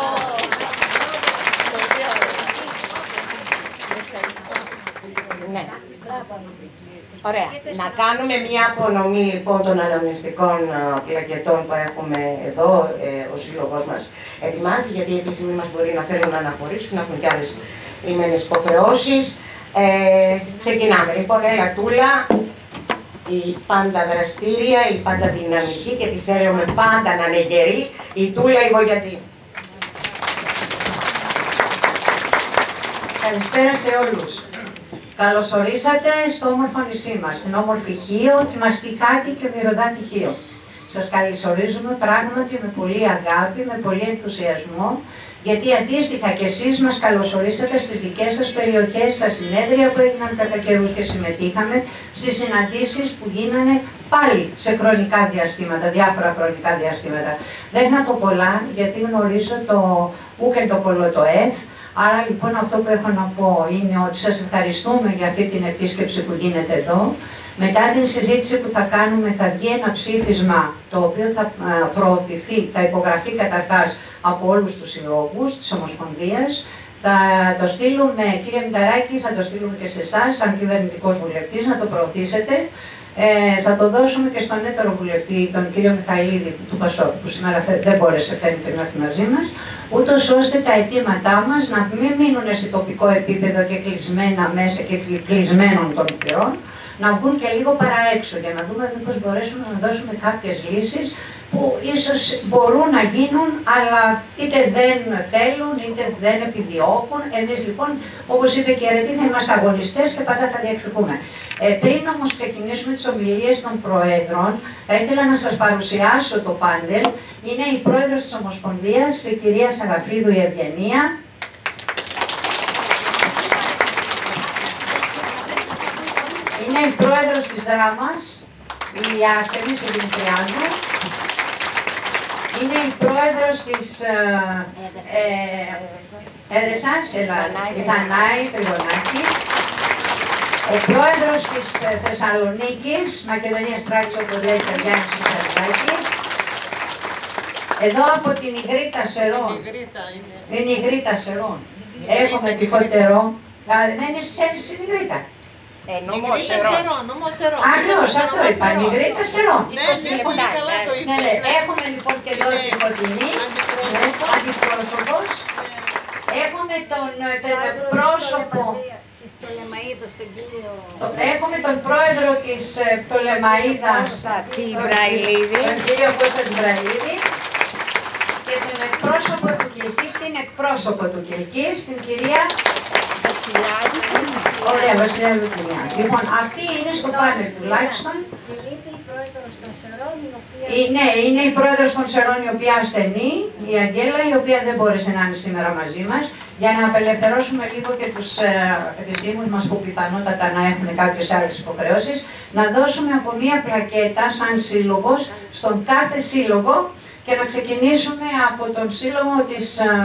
Ναι. Ωραία. Να κάνουμε μια απονομή λοιπόν των αναμνηστικών πλακετών που έχουμε εδώ, ο σύλλογος μας ετοιμάζει, γιατί οι επίσημοι μας μπορεί να θέλουν να αναχωρήσουν, να έχουν κι άλλες λυμμένες υποχρεώσεις. Ξεκινάμε. Λοιπόν, έλα Τούλα, η πάντα δραστήρια, η πάντα δυναμική και τη θέλουμε πάντα να είναι γερή, η Τούλα η Βογιατζή. Καλησπέρα σε όλους. Καλωσορίσατε στο όμορφο νησί μας, στην όμορφη Χίο, τη Μαστιχάτη και Μυρωδάτη Χίο. Σας καλωσορίζουμε πράγματι με πολύ αγάπη, με πολύ ενθουσιασμό, γιατί αντίστοιχα κι εσείς μας καλωσορίσατε στις δικές σας περιοχές, στα συνέδρια που έγιναν κατά καιρούς και συμμετείχαμε, στις συναντήσεις που γίνανε πάλι σε χρονικά διαστήματα, διάφορα χρονικά διαστήματα. Δεν θα πω πολλά, γιατί γνωρίζω το ου και το πολλό το εφ. Άρα λοιπόν αυτό που έχω να πω είναι ότι σας ευχαριστούμε για αυτή την επίσκεψη που γίνεται εδώ. Μετά την συζήτηση που θα κάνουμε θα βγει ένα ψήφισμα το οποίο θα προωθηθεί, θα υπογραφεί καταρχάς από όλους τους συλλόγους της Ομοσπονδίας. Θα το στείλουμε, κύριε Μηταράκη, θα το στείλουμε και σε εσάς, σαν κυβερνητικός βουλευτής, να το προωθήσετε. Θα το δώσουμε και στον έτερο βουλευτή, τον κύριο Μιχαηλίδη του Πασόκ, που σήμερα δεν μπόρεσε φαίνεται να έρθει μαζί μας, ούτως ώστε τα αιτήματά μας να μην μείνουν σε τοπικό επίπεδο και κλεισμένα μέσα και κλεισμένων των θυρών, να βγουν και λίγο παραέξω, για να δούμε μήπως μπορέσουμε να δώσουμε κάποιες λύσεις που ίσως μπορούν να γίνουν, αλλά είτε δεν θέλουν, είτε δεν επιδιώκουν. Εμείς λοιπόν, όπως είπε και η Αρετή, θα είμαστε αγωνιστές και πάντα θα διεκδικούμε. Πριν όμως ξεκινήσουμε τις ομιλίες των Προέδρων, θα ήθελα να σας παρουσιάσω το πάνελ. Είναι η Πρόεδρος της Ομοσπονδίας, η κυρία Σαραφίδου η Ευγενία. Είναι η Πρόεδρος της Δράμας, η Артемис Δημητριάδου. Είναι η Πρόεδρος της Έδεσας, η Δανάη Τριγωνάκη. Ο Πρόεδρος της Θεσσαλονίκης, Μακεδονίας Τράξης, όπως λέει ο Γιάννης Μητσαρδάκης. Εδώ από την Ιγρήτα Σερών. Είναι η Ιγρήτα Σερών. Έχουμε τη Φωτερό. Δεν είναι στην Ιγρήτα. Νομός Σερών. Ακριβώς, αυτό είπα. Η Ιγρήτα Σερών. Ναι, πολύ καλά το είπε. Έχουμε λοιπόν και εδώ τη Φωτεινή, αντιπρόσωπος. Έχουμε τον πρόσωπο. Έχουμε τον πρόεδρο της Πτολεμαΐδας, τον κύριο Κώστα Τσιμπραηλίδη, και τον εκπρόσωπο του Κιλκής, την εκπρόσωπο του Κιλκής, την κυρία Βασιλιάδη. Ωραία, Βασιλιάδη Βασιλιάδη. Λοιπόν, αυτή είναι στο πάνελ τουλάχιστον. Είναι η πρόεδρος των Σερών, η οποία ασθενεί, η Αγγέλα, η οποία δεν μπόρεσε να είναι σήμερα μαζί μας, για να απελευθερώσουμε λίγο και τους επισήμους μας που πιθανότατα να έχουν κάποιες άλλες υποχρεώσεις, να δώσουμε από μία πλακέτα σαν σύλλογος στον κάθε σύλλογο και να ξεκινήσουμε από τον σύλλογο της...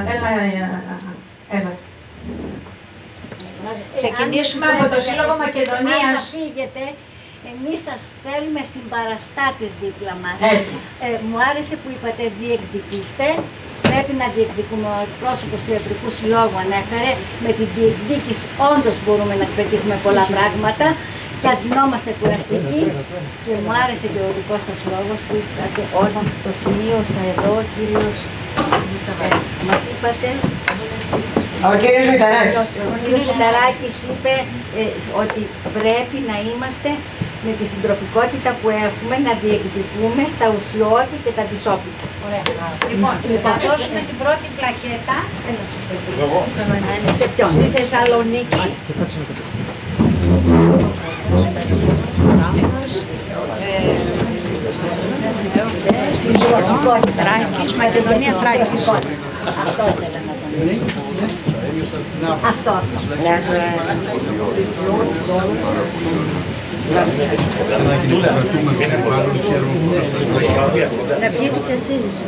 Ξεκινήσουμε από το Σύλλογο Μακεδονίας. Αν φύγετε, εμείς σας θέλουμε συμπαραστάτες δίπλα μας. Μου άρεσε που είπατε διεκδικήστε. Πρέπει να διεκδικούμε. Ο εκπρόσωπος του Ιατρικού Συλλόγου ανέφερε, με την διεκδίκηση όντως μπορούμε να πετύχουμε πολλά πράγματα και ας γινόμαστε κουραστικοί. Και μου άρεσε και ο δικός σας λόγος που είπατε, όταν το σημείωσα εδώ, ο κύριος μας είπατε. Ο κύριος Μηταράκης. Ο κύριος Μηταράκης είπε ότι πρέπει να είμαστε με τη συντροφικότητα που έχουμε να διεκδικούμε στα ουσιώδη και τα δυσόπιτα. Ωραία. Λοιπόν, θα δώσουμε την πρώτη πλακέτα στη Θεσσαλονίκη. Στην συντροφικότητα. Θράκης, Μακεδονία Θράκης. Αυτό ήθελα να τον αυτό. Να πιείτε κι εσείς.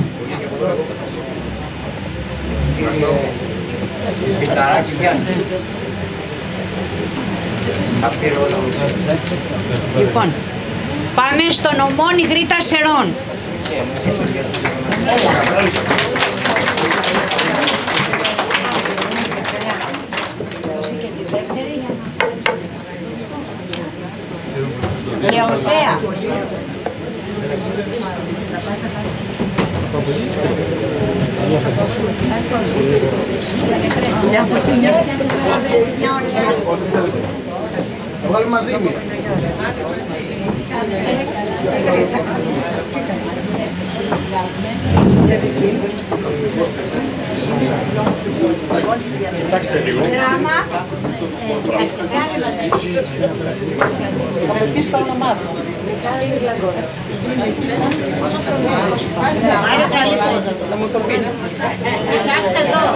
Λοιπόν, πάμε στον νομό Ιγρήτα Σερών. Λεωθέα. Βάλουμε αδίμη. Κοιτάξτε λίγο. Θα με πεις το όνομά του. Να μου το πεις. Κοιτάξτε εδώ.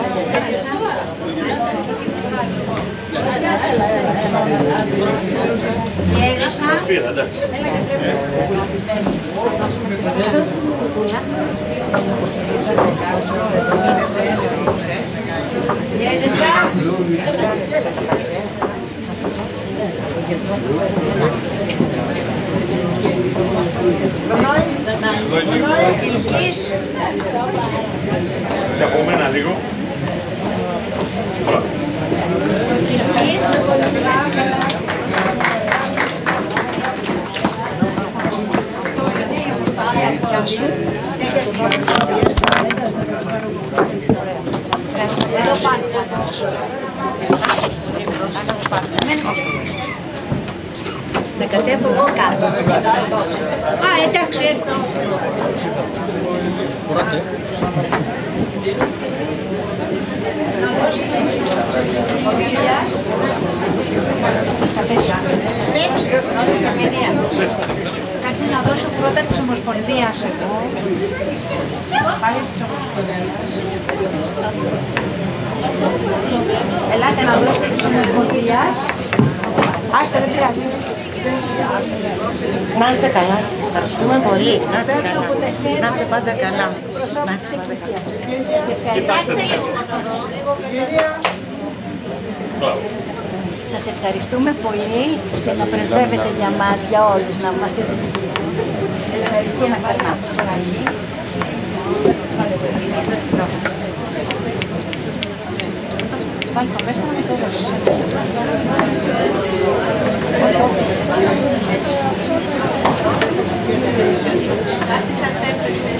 Σας πήρα, εντάξει. Και από μένα λίγο. Εδώ πάνω. Να κατέβω εγώ κάτω. Α, εντάξει, έρθω. Κάτσε να δώσω πρώτα της Ομοσπονδίας εγώ. Πάλι της Ομοσπονδίας. Ελάτε να δώσετε της Ομοσπονδίας. Άστε, δεν πειράζει. Να είστε καλά, σας ευχαριστούμε πολύ. Να είστε καλά. Να είστε πάντα καλά. Σας ευχαριστώ. Σας ευχαριστούμε πολύ και να πρεσβεύετε για μας, για όλους, να μας ευχαριστούμε θερμά. Βάλει το μέσα να το δώσεις. Κάτι σας έπεσε.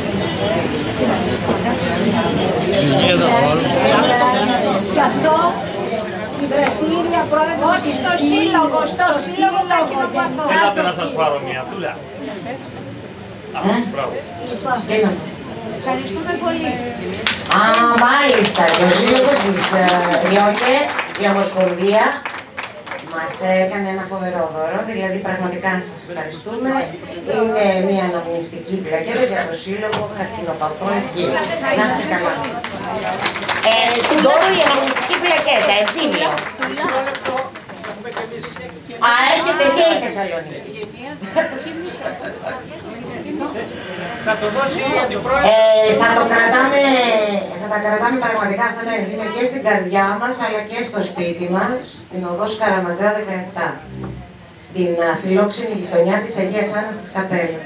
Γι' αυτό η δραστήρια πρόεδρος... Όχι, στο σύλλογο καρκινοπαθών. Ελάτε να σας πάρω μία τούλα. Μπράβο. Ευχαριστούμε πολύ. Α, μάλιστα. Και ο σύλλογος της ΛΟΚΕ, η Ομοσπονδία, μας έκανε ένα φοβερό δώρο, δηλαδή πραγματικά σας ευχαριστούμε. Είναι μια αναμνηστική πλακέτα για το Σύλλογο Καρκινοπαθών Χ. Να είστε καλά. Του δώρου η αναμνηστική πλακέτα, ευθύμιο. Α, έχετε και η Θεσσαλονίκη. Θα το δώσει η αντιπρόεδρος. Θα τα κρατάμε πραγματικά αυτά τα ενθύμια και στην καρδιά μας, αλλά και στο σπίτι μας, στην οδό Καραμαντά 17, στην φιλόξενη γειτονιά της Αγίας Άννας της Καπέλα.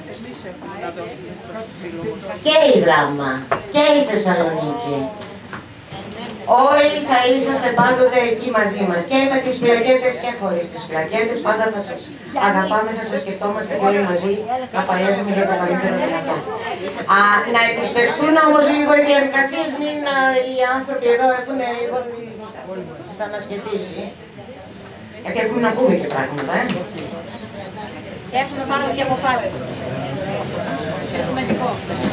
Και η Δράμα, και η Θεσσαλονίκη. Όλοι θα είσαστε πάντοτε εκεί μαζί μας, και με τις πλακέτες και χωρίς τις πλακέτες. Πάντα θα σας αγαπάμε, θα σας σκεφτόμαστε και όλοι μαζί, θα παλεύουμε για το καλύτερο δυνατό. Να επισπευστούν όμως λίγο οι διαδικασίες, μην οι άνθρωποι εδώ έχουν λίγο σαν να σχετήσει. Γιατί έχουμε να πούμε και πράγματα, Και έχουμε πάνω και αποφάσεις. Είναι σημαντικό.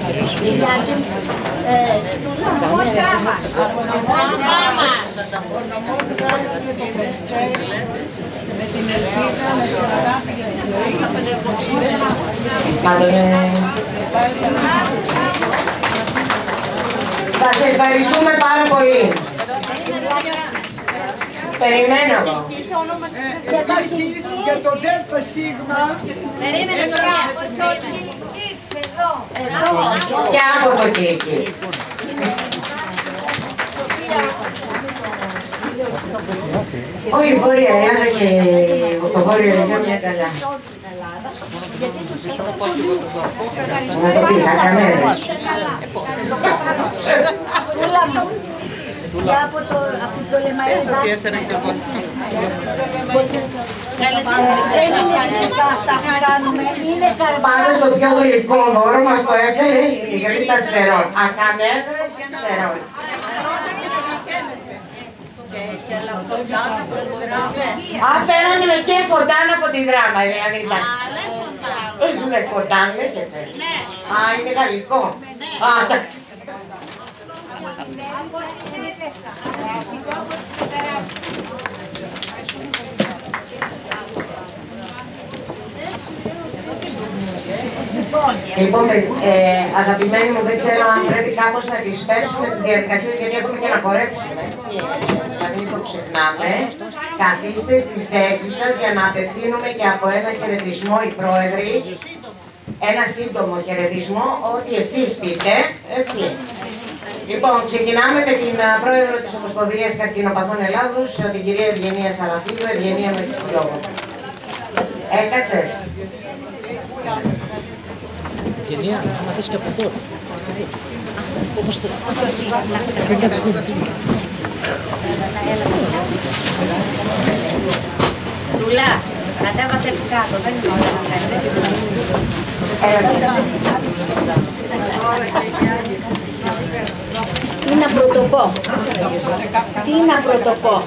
Με την ελπίδα, με την αγάπη για τη ζωή, για τον Σας ευχαριστούμε πάρα πολύ. Περιμένω. Για το ΔΕΛΤΑ ΣΥΓΜΑ. Περίμενε τώρα. Και από το Κιλκής. Όλη η Βόρεια Ελλάδα και το Βόρειο Αιγαίο μια καλά. Να το πεις, ακανέρες. Και από το Λεμαϊστά. Δεν είναι αρνητικά αυτά που κάνουμε, είναι καρδιά. Πάνω στο πιο γλυκό δώρο μας το έφερε η Γρήτα Σερών. Ακανέδες Σερών. Φέρανε με και φωτάνα από τη Δράμα, δηλαδή. Με φωτάνα λέγεται. Α, είναι γαλλικό. Α, εντάξει. Λοιπόν, αγαπημένοι μου, δεν ξέρω αν πρέπει κάπως να επισπεύσουμε τις διαδικασίες, γιατί έχουμε και να χορέψουμε, έτσι. Να μην το ξεχνάμε. Καθίστε στις θέσεις σας για να απευθύνουμε και από ένα χαιρετισμό οι πρόεδροι. Ένα σύντομο χαιρετισμό, ό,τι εσείς πείτε, έτσι. Λοιπόν, ξεκινάμε με την πρόεδρο της Ομοσπονδίας Καρκινοπαθών Ελλάδος, την κυρία Ευγενία Σαραφίδου. Ευγενία, με τη λόγο. Έκατσες. Ευγενία, άμα θες και από εδώ. Όπως το... Τουλά, κατέβασε κάτω, δεν είναι όλα να κάνετε. Τι να πρωτοπώ. Τι να πρωτοπώ.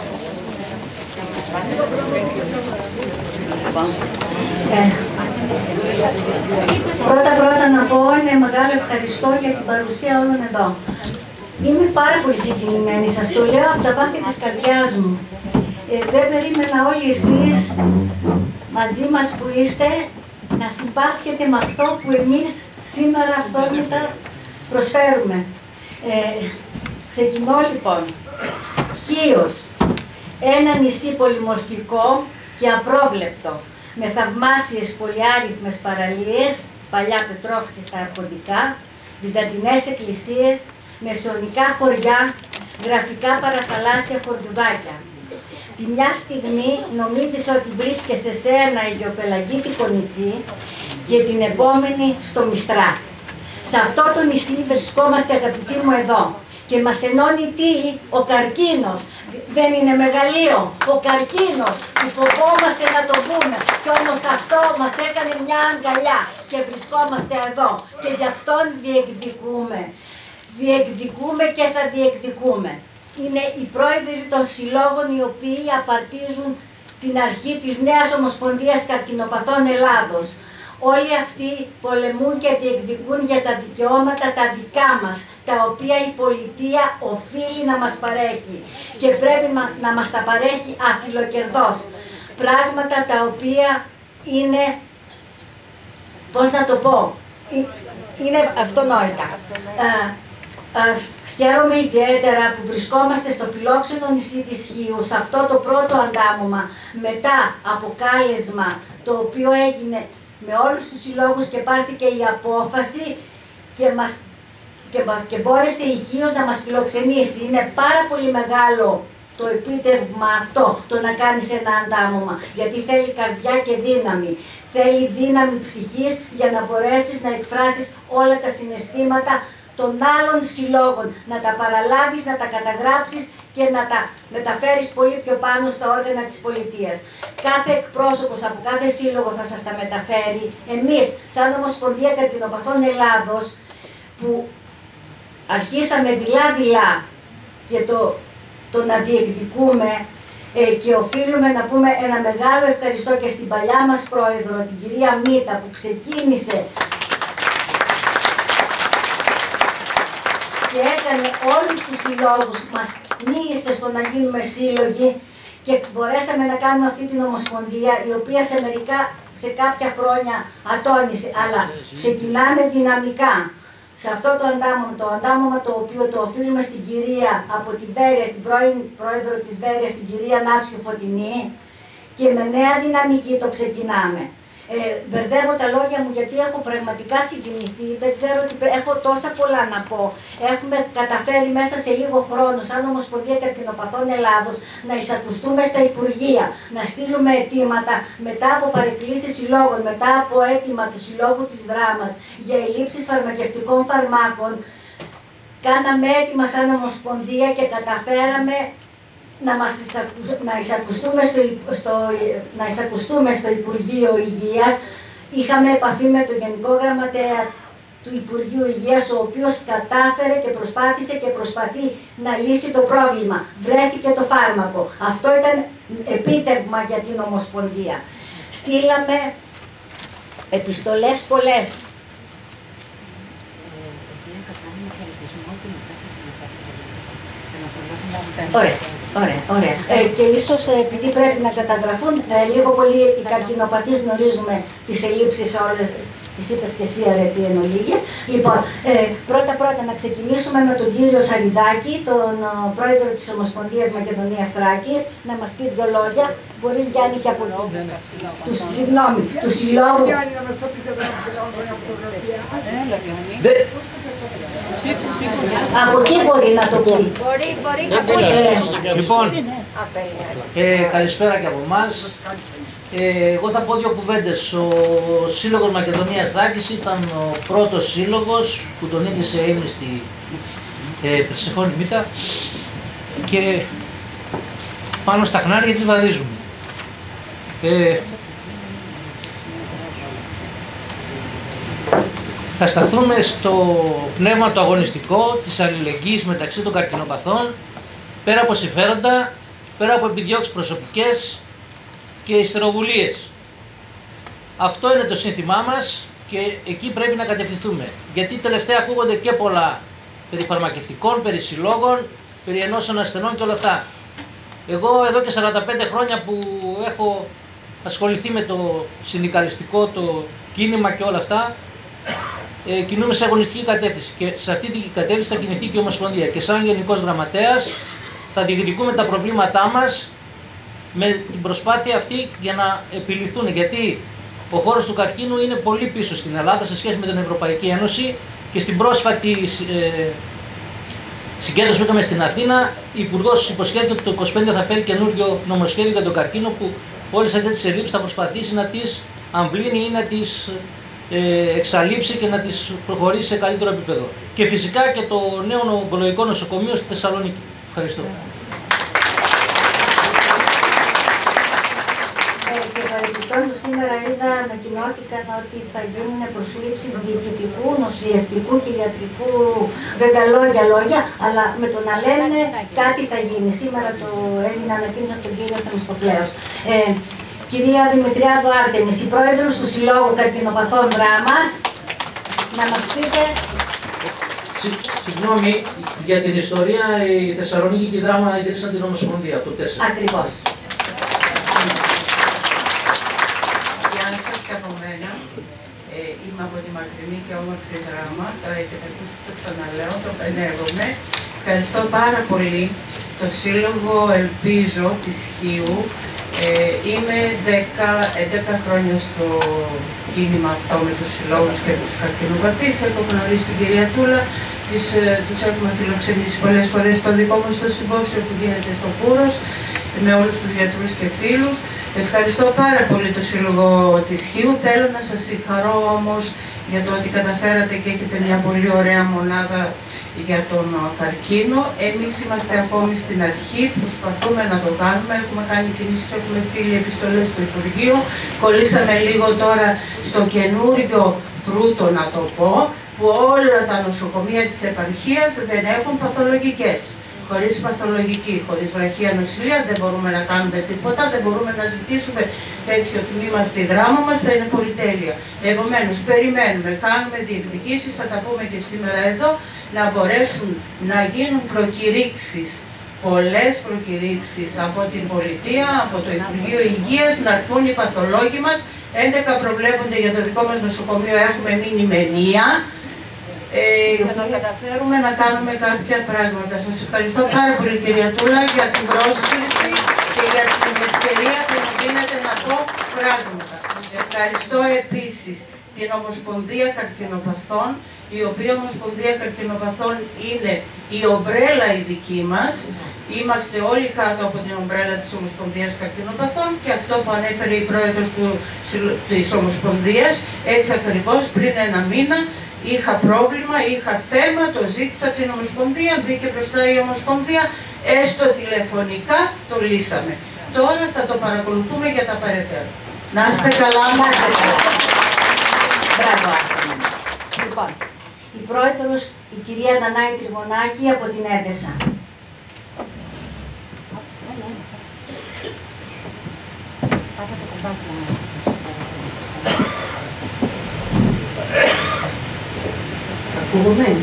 Πρώτα να πω ένα μεγάλο ευχαριστώ για την παρουσία όλων εδώ. Είμαι πάρα πολύ συγκινημένη, σας το λέω από τα βάθη της καρδιάς μου. Δεν περίμενα όλοι εσείς μαζί μας που είστε να συμπάσχετε με αυτό που εμείς σήμερα αυθόρμητα προσφέρουμε. Ξεκινώ λοιπόν. Χίος, ένα νησί πολυμορφικό και απρόβλεπτο, με θαυμάσιες πολυάριθμες παραλίες, παλιά πετρόχτιστα αρχοντικά, βυζαντινές εκκλησίες, μεσαιωνικά χωριά, γραφικά παραθαλάσσια χορδουδάκια. Τη μια στιγμή νομίζεις ότι βρίσκεσαι σε ένα αιγιοπελαγίτικο νησί και την επόμενη στο Μιστρά. Σε αυτό το νησί βρισκόμαστε, αγαπητοί μου, εδώ. Και μας ενώνει τι? Ο καρκίνος. Δεν είναι μεγαλείο? Ο καρκίνος που φοβόμαστε να το πούμε. Και όμως αυτό μας έκανε μια αγκαλιά και βρισκόμαστε εδώ. Και γι' αυτόν διεκδικούμε. Διεκδικούμε και θα διεκδικούμε. Είναι οι πρόεδροι των συλλόγων οι οποίοι απαρτίζουν την αρχή της Νέας Ομοσπονδίας Καρκινοπαθών Ελλάδος. Όλοι αυτοί πολεμούν και διεκδικούν για τα δικαιώματα τα δικά μας, τα οποία η πολιτεία οφείλει να μας παρέχει και πρέπει να μας τα παρέχει αφιλοκερδώς. Πράγματα τα οποία είναι, πώς να το πω, είναι αυτονόητα. Χαίρομαι ιδιαίτερα που βρισκόμαστε στο φιλόξενο νησί της Χίου, σε αυτό το πρώτο αντάμωμα, μετά από κάλεσμα το οποίο έγινε με όλους τους συλλόγους και πάρθηκε η απόφαση και μπόρεσε η Χίος να μας φιλοξενήσει. Είναι πάρα πολύ μεγάλο το επίτευγμα αυτό, το να κάνεις ένα αντάμωμα, γιατί θέλει καρδιά και δύναμη. Θέλει δύναμη ψυχής για να μπορέσεις να εκφράσεις όλα τα συναισθήματα των άλλων συλλόγων, να τα παραλάβεις, να τα καταγράψεις και να τα μεταφέρεις πολύ πιο πάνω στα όργανα της πολιτείας. Κάθε εκπρόσωπος από κάθε σύλλογο θα σας τα μεταφέρει. Εμείς, σαν Ομοσπονδία Καρκινοπαθών Ελλάδος, που αρχίσαμε δειλά-δειλά και το να διεκδικούμε, και οφείλουμε να πούμε ένα μεγάλο ευχαριστώ και στην παλιά μας πρόεδρο, την κυρία Μίτα, που ξεκίνησε και έκανε όλους τους συλλόγους, μας μίλησε στο να γίνουμε σύλλογοι και μπορέσαμε να κάνουμε αυτή την ομοσπονδία, η οποία σε κάποια χρόνια ατώνησε, αλλά ξεκινάμε δυναμικά. Σε αυτό το αντάμωμα το οποίο το οφείλουμε στην κυρία από τη Βέρεια, την πρώην πρόεδρο της Βέρειας, την κυρία Νάτσιου Φωτεινή, και με νέα δυναμική το ξεκινάμε. Μπερδεύω τα λόγια μου γιατί έχω πραγματικά συγκινηθεί, δεν ξέρω τι έχω τόσα πολλά να πω. Έχουμε καταφέρει μέσα σε λίγο χρόνο, σαν Ομοσπονδία Καρκινοπαθών Ελλάδος, να εισακουστούμε στα Υπουργεία, να στείλουμε αιτήματα μετά από παρεκκλήσεις συλλόγων, μετά από αίτημα του Συλλόγου της Δράμας για ελλείψεις φαρμακευτικών φαρμάκων. Κάναμε αίτημα σαν Ομοσπονδία και καταφέραμε να εισακουστούμε στο Υπουργείο Υγείας. Είχαμε επαφή με τον Γενικό Γραμματέα του Υπουργείου Υγείας, ο οποίος κατάφερε και προσπάθησε και προσπαθεί να λύσει το πρόβλημα. Βρέθηκε το φάρμακο. Αυτό ήταν επίτευγμα για την Ομοσπονδία. Στείλαμε επιστολές πολλές. Ωραία. Και ίσως επειδή πρέπει να καταγραφούν, λίγο πολύ οι καρκινοπαθείς γνωρίζουμε τις ελλείψεις όλες, τις είπες και εσύ αρετή εν ολίγης. Λοιπόν, πρώτα να ξεκινήσουμε με τον κύριο Σαριδάκη, τον πρόεδρο της Ομοσπονδίας Μακεδονίας Θράκης, να μας πει δύο λόγια. Μπορείς, Γιάννη, και από εκεί. Συγγνώμη, του συλλόγου. Γιάννη, να μας το πεις εδώ μια φωτογραφία. Από εκεί μπορεί να το πει. Μπορεί. Λοιπόν, καλησπέρα και από εμάς. Εγώ θα πω δύο κουβέντες. Ο Σύλλογος Μακεδονίας Θράκης ήταν ο πρώτος σύλλογος που τον ίδρυσε ήμνηστη Περσεφόνη Μίτα και πάνω στα χνάρια της βαδίζουμε. Θα σταθούμε στο πνεύμα το αγωνιστικό της αλληλεγγύης μεταξύ των καρκινοπαθών, πέρα από συμφέροντα, πέρα από επιδιώξεις προσωπικές και ιστεροβουλίες. Αυτό είναι το σύνθημά μας και εκεί πρέπει να κατευθυνθούμε. Γιατί τελευταία ακούγονται και πολλά περί φαρμακευτικών, περί συλλόγων, περί ενώσεων ασθενών και όλα αυτά. Εγώ εδώ και 45 χρόνια που έχω ασχοληθεί με το συνδικαλιστικό, το κίνημα και όλα αυτά, κινούμε σε αγωνιστική κατεύθυνση και σε αυτή την κατεύθυνση θα κινηθεί και η Ομοσπονδία. Και σαν Γενικός Γραμματέας θα διεκδικούμε τα προβλήματά μας με την προσπάθεια αυτή για να επιληθούν. Γιατί ο χώρος του καρκίνου είναι πολύ πίσω στην Ελλάδα σε σχέση με την Ευρωπαϊκή Ένωση και στην πρόσφατη συγκέντρωση που είχαμε στην Αθήνα, η Υπουργός υποσχέθηκε ότι το 2025 θα φέρει καινούριο νομοσχέδιο για τον καρκίνο που όλες αυτές τις ελλείψεις θα προσπαθήσει να τις αμβλύνει ή να τις εξαλείψει και να τις προχωρήσει σε καλύτερο επίπεδο. Και φυσικά και το νέο ογκολογικό νοσοκομείο στη Θεσσαλονίκη. Ευχαριστώ. Και παρεμπιπτόντως σήμερα είδα ανακοινώθηκαν ότι θα γίνουν προσλήψεις διοικητικού, νοσηλευτικού και ιατρικού, βέβαια λόγια, αλλά με το να λένε κάτι θα γίνει. Σήμερα το έδινε ανακοίνωση από τον κύριο Θεμιστοκλέος. Κυρία Δημητριάδο Άρτεμις, η πρόεδρος του Συλλόγου Καρκινοπαθών Δράμας, να μας πείτε... Συγγνώμη, για την ιστορία η Θεσσαλονίκη και η Δράμα ίδρυσαν την Ομοσπονδία το 4. Ακριβώς. Γεια σας και από μένα. Είμαι από τη μακρινή και όμορφη Δράμα. Το έχετε ακούσει, το ξαναλέω, το πενεύομαι. Ευχαριστώ πάρα πολύ το Σύλλογο Ελπίζω της Χίου. Είμαι 11 χρόνια στο κίνημα αυτό με τους συλλόγους και τους καρκινοπαθείς. Έχω γνωρίσει την κυρία Τούλα, τους έχουμε φιλοξενήσει πολλές φορές στο δικό μας το συμπόσιο που γίνεται στο Πούρος, με όλους τους γιατρούς και φίλους. Ευχαριστώ πάρα πολύ το Σύλλογο της Χίου. Θέλω να σας συγχαρώ όμως για το ότι καταφέρατε και έχετε μια πολύ ωραία μονάδα για τον καρκίνο. Εμείς είμαστε ακόμη στην αρχή, προσπαθούμε να το κάνουμε, έχουμε κάνει κινήσεις, έχουμε στείλει επιστολές στο Υπουργείο, κολλήσαμε λίγο τώρα στο καινούριο φρούτο, να το πω, που όλα τα νοσοκομεία της επαρχίας δεν έχουν παθολογικές. Χωρίς παθολογική, χωρίς βραχία νοσηλεία δεν μπορούμε να κάνουμε τίποτα, δεν μπορούμε να ζητήσουμε τέτοιο τμήμα στη Δράμα μας, θα είναι πολυτέλεια. Επομένως, περιμένουμε, κάνουμε διεκδικήσεις, θα τα πούμε και σήμερα εδώ, να μπορέσουν να γίνουν προκηρύξεις, πολλές προκηρύξεις από την Πολιτεία, από το Υπουργείο Υγείας, να έρθουν οι παθολόγοι μας. 11 προβλέπονται για το δικό μας νοσοκομείο, έχουμε μείνει με 1. Για να καταφέρουμε να κάνουμε κάποια πράγματα. Σας ευχαριστώ πάρα πολύ κυρία Τούλα για την πρόσκληση και για την ευκαιρία που μου δίνετε να πω πράγματα. Ευχαριστώ επίσης την Ομοσπονδία Καρκινοπαθών, η οποία Ομοσπονδία Καρκινοπαθών είναι η ομπρέλα η δική μας. Είμαστε όλοι κάτω από την ομπρέλα της Ομοσπονδίας Καρκινοπαθών και αυτό που ανέφερε η πρόεδρος της Ομοσπονδίας, έτσι ακριβώς πριν 1 μήνα, είχα πρόβλημα, είχα θέμα, το ζήτησα την Ομοσπονδία, μπήκε μπροστά η Ομοσπονδία, έστω τηλεφωνικά το λύσαμε. Τώρα θα το παρακολουθούμε για τα περαιτέρω. Να είστε καλά. Να είστε καλά. Μπράβο. Λοιπόν, η πρόεδρος, η κυρία Δανάη Τριγωνάκη από την Έδεσα. Ακούγομαι.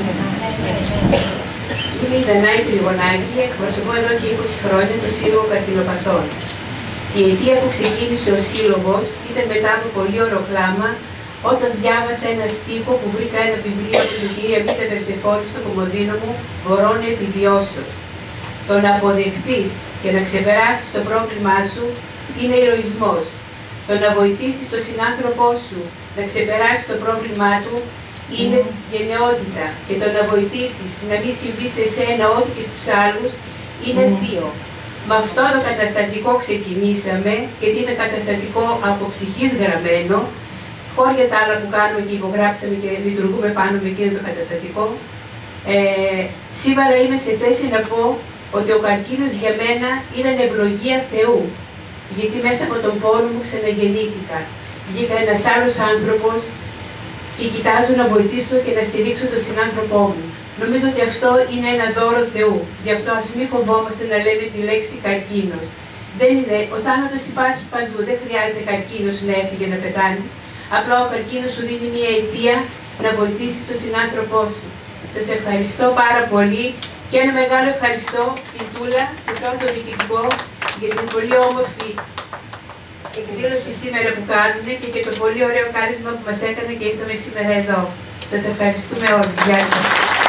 Είμαι η Δανάη Τριγωνάκη, εκπροσωπώ εδώ και 20 χρόνια το Σύλλογο Καρκινοπαθών. Η αιτία που ξεκίνησε ο Σύλλογος ήταν μετά από πολύ oroκλάμα, όταν διάβασα ένα στίχο που βρήκα ένα βιβλίο από την κυρία Μίτα Περσεφόνη στο κομμωδίνο μου, «Μπορώ να επιβιώσω». Το να αποδεχθείς και να ξεπεράσεις το πρόβλημά σου είναι ηρωισμός. Το να βοηθήσεις τον συνάνθρωπό σου να ξεπεράσει το πρόβλημά του είναι γενναιότητα. Και το να βοηθήσεις να μην συμβεί σε εσένα ό,τι και στους άλλους είναι θείο. Με αυτό το καταστατικό ξεκινήσαμε, γιατί είναι καταστατικό από ψυχής γραμμένο, χώρια τα άλλα που κάνουμε και υπογράψαμε και λειτουργούμε πάνω με εκείνο το καταστατικό. Σήμερα είμαι σε θέση να πω ότι ο καρκίνος για μένα ήταν ευλογία Θεού, γιατί μέσα από τον πόνο μου ξαναγεννήθηκα. Βγήκα ένας άλλος άνθρωπος και κοιτάζω να βοηθήσω και να στηρίξω τον συνάνθρωπό μου. Νομίζω ότι αυτό είναι ένα δώρο Θεού. Γι' αυτό ας μην φοβόμαστε να λέμε τη λέξη καρκίνος. Δεν είναι, ο θάνατος υπάρχει παντού, δεν χρειάζεται καρκίνος να έρθει για να πεθάνεις. Απλά ο καρκίνος σου δίνει μια αιτία να βοηθήσεις τον συνάνθρωπό σου. Σας ευχαριστώ πάρα πολύ και ένα μεγάλο ευχαριστώ στην Τούλα και σε όλο το διοικητικό για την πολύ όμορφη εκδήλωση σήμερα που κάνουν και για το πολύ ωραίο κάλεσμα που μας έκανε και ήρθαμε σήμερα εδώ. Σας ευχαριστούμε όλοι. Γεια σας.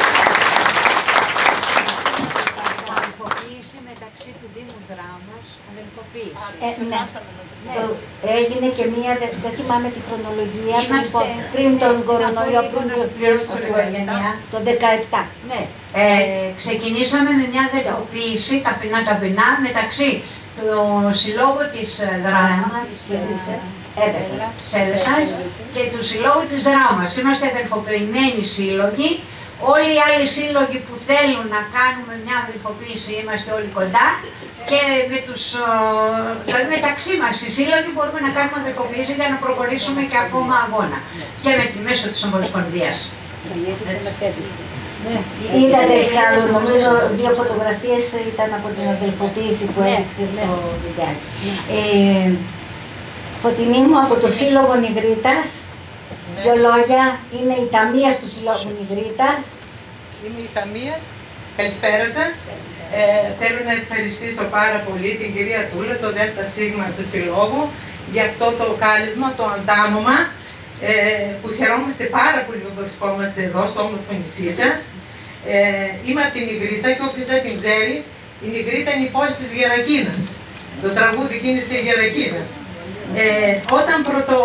Αδελφοποίηση μεταξύ του Δήμου Δράμας, αδελφοποίηση. Ναι. Έγινε και μία, δεν θυμάμαι τη χρονολογία, πριν τον κορονοϊό, το 17. Ναι. Ξεκινήσαμε με μια αδελφοποίηση ταπεινά μεταξύ του Συλλόγου της Δράμας Σε έδεσας και του συλλόγου της Δράμας. Είμαστε αδελφοποιημένοι σύλλογοι. Όλοι οι άλλοι σύλλογοι που θέλουν να κάνουμε μια αδελφοποίηση είμαστε όλοι κοντά και δηλαδή μεταξύ μας οι σύλλογοι μπορούμε να κάνουμε αδελφοποίηση για να προχωρήσουμε και ακόμα αγώνα και μέσω της Ομοσπονδίας. Είδατε εξάλλου, νομίζω, 2 φωτογραφίες ήταν από την αδελφοποίηση που έδειξε στο βιντεάκι. Φωτεινή μου, από το Σύλλογο Νιγρίτας, 2 λόγια, είναι η Ταμίας του Συλλόγου Νιγρίτας. Είμαι η Ταμίας. Καλησπέρα σας. Θέλω να ευχαριστήσω πάρα πολύ την κυρία Τούλα, το ΔΣ του Συλλόγου, για αυτό το κάλεσμα, το αντάμωμα, που χαιρόμαστε πάρα πολύ που βρισκόμαστε εδώ, στο όμορφο νησί σας. Είμαι από την Νιγρίτα και όποιος δεν την ξέρει, η Νιγρίτα είναι η πόλη της Γερακίνας. Το τραγούδι κίνησε η Γερακίνα. Όταν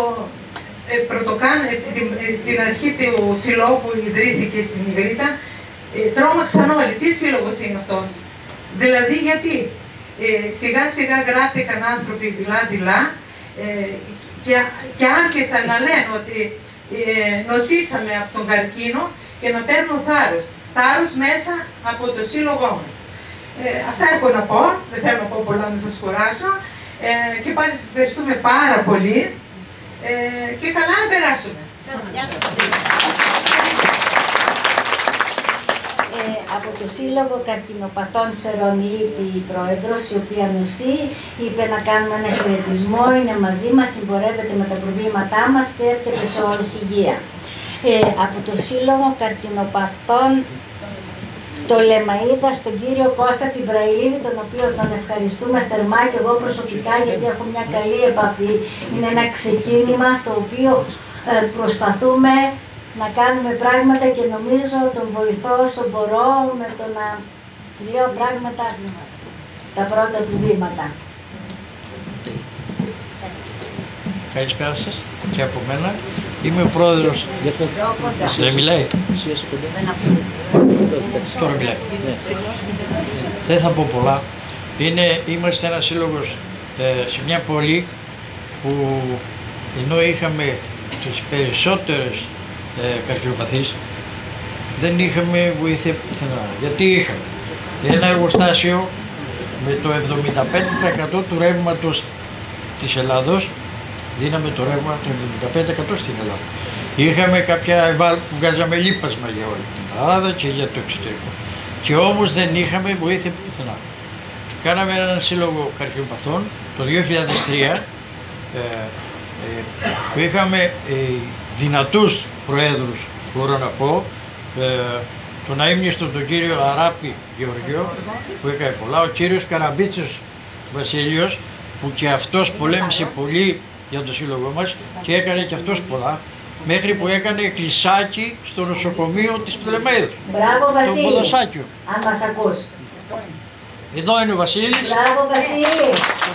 την αρχή του συλλόγου που ιδρύθηκε στην Νιγρίτα, τρόμαξαν όλοι. Τι σύλλογος είναι αυτός? Δηλαδή γιατί σιγά σιγά γράφτηκαν άνθρωποι δειλά-δειλά και άρχισαν να λένε ότι νοσήσαμε από τον καρκίνο και να παίρνουν θάρρος μέσα από το σύλλογό μας. Αυτά έχω να πω, δεν θέλω να πω πολλά να σας κουράσω και πάλι σας ευχαριστούμε πάρα πολύ και καλά να περάσουμε. Από το Σύλλογο Καρκινοπαθών Σερών Λύπη η πρόεδρος, η οποία νοσεί, είπε να κάνουμε ένα χαιρετισμό, είναι μαζί μας, συμπορεύεται με τα προβλήματά μας και εύχεται σε όλους υγεία. Από το Σύλλογο Καρκινοπαθών το Λεμαΐδα, στον κύριο Κώστα Τσιμπραηλίδη, τον οποίο τον ευχαριστούμε θερμά και εγώ προσωπικά, γιατί έχω μια καλή επαφή. Είναι ένα ξεκίνημα στο οποίο προσπαθούμε να κάνουμε πράγματα και νομίζω τον βοηθώ όσο μπορώ με το να του λέω πράγματα, τα πρώτα του βήματα. Καλησπέρα σας και από μένα. Είμαι ο πρόεδρος. Δεν μιλάει. Τώρα μιλάει. Δεν θα πω πολλά. Είμαστε ένας σύλλογος σε μια πόλη που ενώ είχαμε τις περισσότερες καρκινοπαθείς, δεν είχαμε βοήθεια πουθενά. Γιατί είχαμε ένα εργοστάσιο με το 75% του ρεύματος της Ελλάδος, δίναμε το ρεύμα το 75% στην Ελλάδα. Είχαμε κάποια ευάλ που βγάζαμε λίπασμα για όλη την Ελλάδα και για το εξωτερικό. Και όμως δεν είχαμε βοήθεια πουθενά. Κάναμε έναν σύλλογο καρκινοπαθών το 2003 που είχαμε δυνατούς προέδρους, μπορώ να πω, τον αείμνηστο τον κύριο Αράπη Γεωργιό που έκανε πολλά, ο κύριος Καραμπίτσος Βασίλειος που και αυτός πολέμησε πολύ για το σύλλογο μας και έκανε και αυτός πολλά, μέχρι που έκανε εκκλησάκι στο νοσοκομείο της Πτολεμαΐδου. Μπράβο Βασίλη, αν μας ακούς. Εδώ είναι ο Βασίλης. Μπράβο Βασίλη.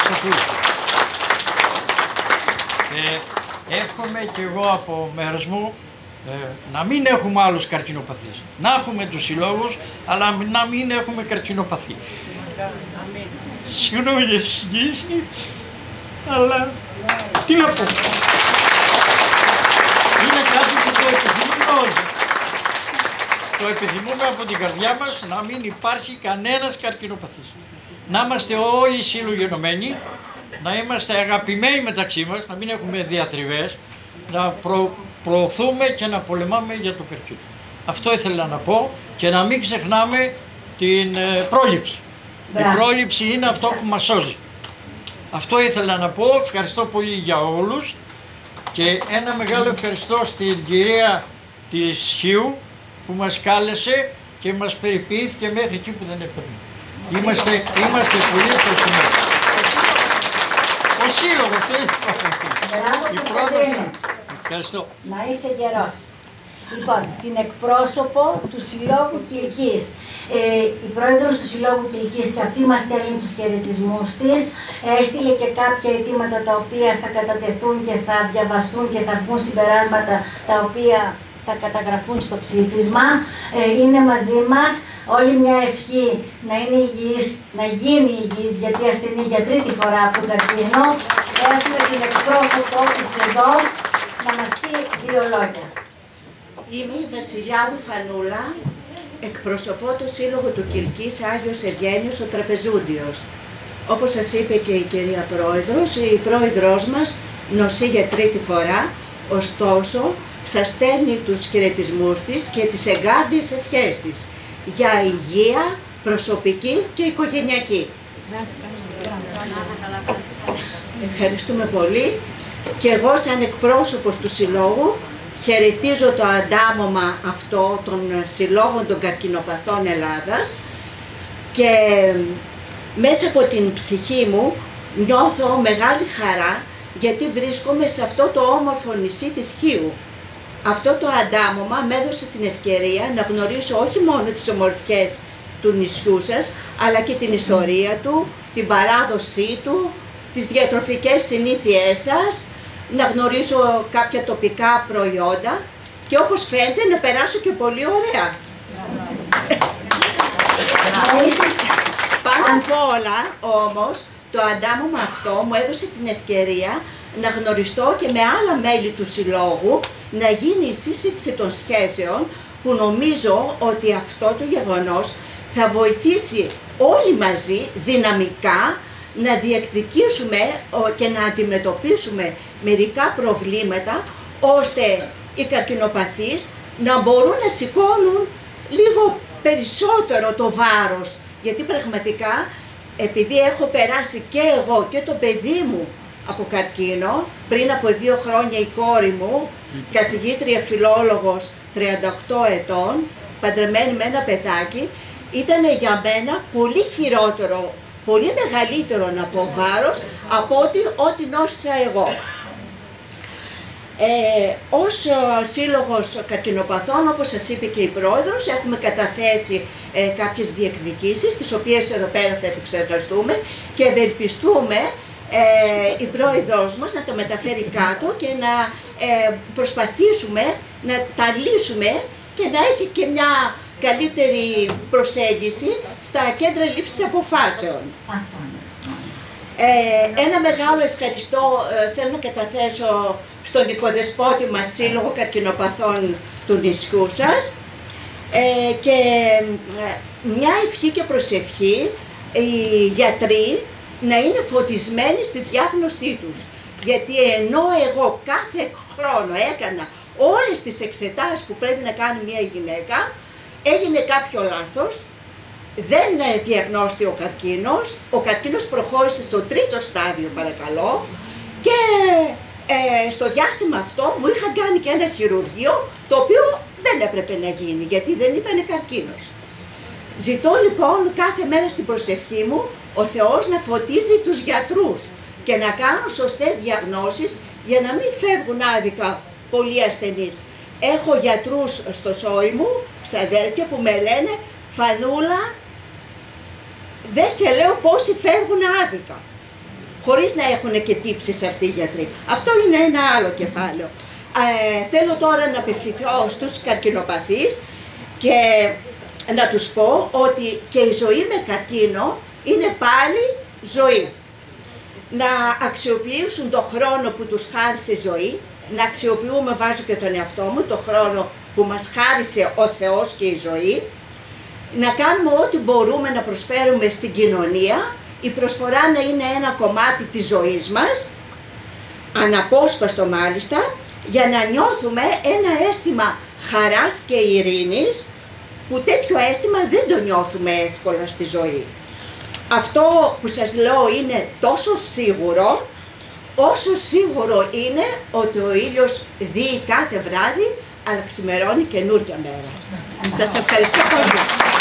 Εύχομαι και εγώ από μέρος μου να μην έχουμε άλλους καρκινοπαθείς. Να έχουμε τους συλλόγους, αλλά να μην έχουμε καρκινοπαθή. Συγγνώμη για τη συγκίνηση, αλλά τι να πω. Είναι κάτι που το επιθυμούμε όλοι. Το επιθυμούμε από την καρδιά μας να μην υπάρχει κανένας καρκινοπαθής. Να είμαστε όλοι οι σύλλογοι ενωμένοι, να είμαστε αγαπημένοι μεταξύ μας, να μην έχουμε διατριβές, να προωθούμε και να πολεμάμε για το καρκίνο. Αυτό ήθελα να πω και να μην ξεχνάμε την πρόληψη. Η πρόληψη είναι αυτό που μας σώζει. Αυτό ήθελα να πω, ευχαριστώ πολύ για όλους και ένα μεγάλο ευχαριστώ στην κυρία της Χίου που μας κάλεσε και μας περιποιήθηκε μέχρι εκεί που δεν έπαιρνε. Είμαστε πολύ ευχαριστημένοι. Ο σύλλογος, το Μπράβο, ευχαριστώ. Να είσαι γερός. Λοιπόν, την εκπρόσωπο του Συλλόγου Κιλκής. Η πρόεδρος του Συλλόγου Κιλκής και αυτή μας στέλνει τους χαιρετισμούς της. Έστειλε και κάποια αιτήματα τα οποία θα κατατεθούν και θα διαβαστούν και θα βγουν συμπεράσματα τα οποία θα καταγραφούν στο ψήφισμα. Είναι μαζί μας. Όλη μια ευχή να είναι υγιής, να γίνει υγιής, γιατί ασθενεί για τρίτη φορά από τον καρκίνο. έχουμε την εκπρόσωπο της εδώ να μας πει 2 λόγια. Είμαι η Βασιλιάδου Φανούλα, εκπροσωπώ το Σύλλογο του Κιλκής Άγιος Ευγένιος ο Τραπεζούντιος. Όπως σας είπε και η κυρία Πρόεδρος, η πρόεδρός μας νοσεί για 3η φορά, ωστόσο σας στέλνει τους χαιρετισμούς της και τις εγκάρδιες ευχές της για υγεία, προσωπική και οικογενειακή. Ευχαριστούμε πολύ και εγώ σαν εκπρόσωπος του Συλλόγου χαιρετίζω το αντάμωμα αυτό των Συλλόγων των Καρκινοπαθών Ελλάδας και μέσα από την ψυχή μου νιώθω μεγάλη χαρά γιατί βρίσκομαι σε αυτό το όμορφο νησί της Χίου. Αυτό το αντάμωμα με έδωσε την ευκαιρία να γνωρίσω όχι μόνο τις ομορφιές του νησιού σας, αλλά και την ιστορία του, την παράδοσή του, τις διατροφικές συνήθειές σας, να γνωρίσω κάποια τοπικά προϊόντα και όπως φαίνεται να περάσω και πολύ ωραία. Πάνω απ' όλα όμως το αντάμωμα αυτό μου έδωσε την ευκαιρία να γνωριστώ και με άλλα μέλη του Συλλόγου, να γίνει η σύσφυξη των σχέσεων που νομίζω ότι αυτό το γεγονός θα βοηθήσει όλοι μαζί δυναμικά να διεκδικήσουμε και να αντιμετωπίσουμε μερικά προβλήματα ώστε οι καρκινοπαθείς να μπορούν να σηκώνουν λίγο περισσότερο το βάρος. Γιατί πραγματικά, επειδή έχω περάσει και εγώ και το παιδί μου από καρκίνο, πριν από 2 χρόνια η κόρη μου, καθηγήτρια φιλόλογος 38 ετών, παντρεμένη με ένα παιδάκι, ήταν για μένα πολύ χειρότερο, πολύ μεγαλύτερο να πω βάρος από ό,τι νόσησα εγώ. Ως Σύλλογος Καρκινοπαθών, όπως σας είπε και η Πρόεδρος, έχουμε καταθέσει κάποιες διεκδικήσεις, τις οποίες εδώ πέρα θα επεξεργαστούμε και ευελπιστούμε η Πρόεδρος μας να τα μεταφέρει κάτω και να προσπαθήσουμε να τα λύσουμε και να έχει και μια καλύτερη προσέγγιση στα κέντρα λήψης αποφάσεων. Αυτό είναι. Ένα μεγάλο ευχαριστώ θέλω να καταθέσω στον οικοδεσπότη μας Σύλλογο Καρκινοπαθών του νησιού σας και μια ευχή και προσευχή οι γιατροί να είναι φωτισμένοι στη διάγνωσή τους. Γιατί ενώ εγώ κάθε χρόνο έκανα όλες τις εξετάσεις που πρέπει να κάνει μια γυναίκα, έγινε κάποιο λάθος, δεν διαγνώστη ο καρκίνος προχώρησε στο 3ο στάδιο παρακαλώ και στο διάστημα αυτό μου είχαν κάνει και ένα χειρουργείο το οποίο δεν έπρεπε να γίνει γιατί δεν ήταν καρκίνος. Ζητώ λοιπόν κάθε μέρα στην προσευχή μου ο Θεός να φωτίζει τους γιατρούς και να κάνουν σωστές διαγνώσεις για να μην φεύγουν άδικα πολλοί ασθενείς. Έχω γιατρούς στο σόι μου, ξαδέρφια που με λένε Φανούλα, δεν σε λέω πόσοι φεύγουν άδικα, χωρίς να έχουν και τύψεις αυτοί οι γιατροί. Αυτό είναι ένα άλλο κεφάλαιο. Θέλω τώρα να απευθυνθώ στους καρκινοπαθείς και να τους πω ότι και η ζωή με καρκίνο είναι πάλι ζωή. Να αξιοποιήσουν το χρόνο που τους χάρισε η ζωή, να αξιοποιούμε, βάζω και τον εαυτό μου, το χρόνο που μας χάρισε ο Θεός και η ζωή, να κάνουμε ό,τι μπορούμε να προσφέρουμε στην κοινωνία, η προσφορά να είναι ένα κομμάτι της ζωής μας, αναπόσπαστο μάλιστα, για να νιώθουμε ένα αίσθημα χαράς και ειρήνης, που τέτοιο αίσθημα δεν το νιώθουμε εύκολα στη ζωή. Αυτό που σας λέω είναι τόσο σίγουρο, όσο σίγουρο είναι ότι ο ήλιος δει κάθε βράδυ, αλλά ξημερώνει καινούργια μέρα. Σας ευχαριστώ πολύ.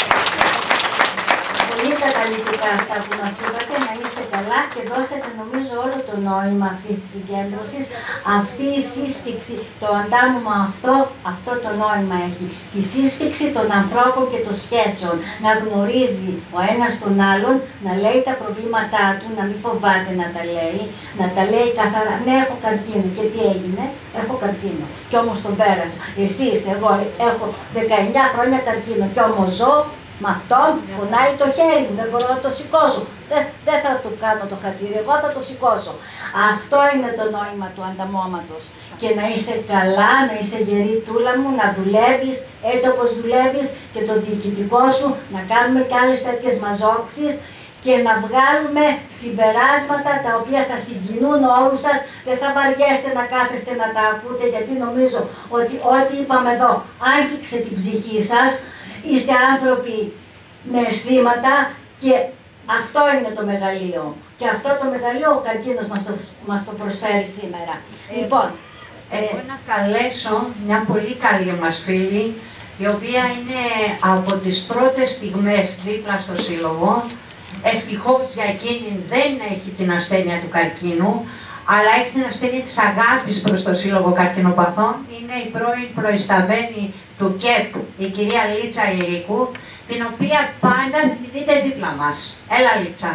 Πολύ καταλητικά αυτά που μας είπατε, να είστε καλά και δώσατε νομίζω όλο το νόημα αυτής της συγκέντρωσης. Αυτή η σύσφυξη, το αντάμωμα αυτό το νόημα έχει. Τη σύσφυξη των ανθρώπων και των σχέσεων. Να γνωρίζει ο ένας τον άλλον, να λέει τα προβλήματά του, να μην φοβάται να τα λέει, να τα λέει καθαρά. Ναι, έχω καρκίνο και τι έγινε, έχω καρκίνο. Κι όμως τον πέρασα. Εσείς, εγώ έχω 19 χρόνια καρκίνο κι όμως ζω. Με αυτόν πονάει το χέρι μου, δεν μπορώ να το σηκώσω. Δεν θα του κάνω το χατήρι, εγώ θα το σηκώσω. Αυτό είναι το νόημα του ανταμώματος. Και να είσαι καλά, να είσαι γερή τούλα μου, να δουλεύεις έτσι όπως δουλεύεις και το διοικητικό σου, να κάνουμε κι άλλες τέτοιες μαζόξεις και να βγάλουμε συμπεράσματα τα οποία θα συγκινούν όλους σας. Δεν θα βαριέστε να κάθεστε να τα ακούτε, γιατί νομίζω ότι ό,τι είπαμε εδώ άγγιξε την ψυχή σας. Είστε άνθρωποι με αισθήματα και αυτό είναι το μεγαλείο. Και αυτό το μεγαλείο ο καρκίνος μας το προσφέρει σήμερα. Λοιπόν, εγώ να καλέσω μια πολύ καλή μας φίλη, η οποία είναι από τις πρώτες στιγμές δίπλα στο Σύλλογο. Ευτυχώς για εκείνη δεν έχει την ασθένεια του καρκίνου, αλλά έχει την ασθένεια της αγάπης προς το Σύλλογο Καρκινοπαθών. Είναι η πρώην προϊσταμένη του ΚΕΠ, η κυρία Λίτσα Ηλίκου, την οποία πάντα τη δείτε δίπλα μας. Έλα Λίτσα.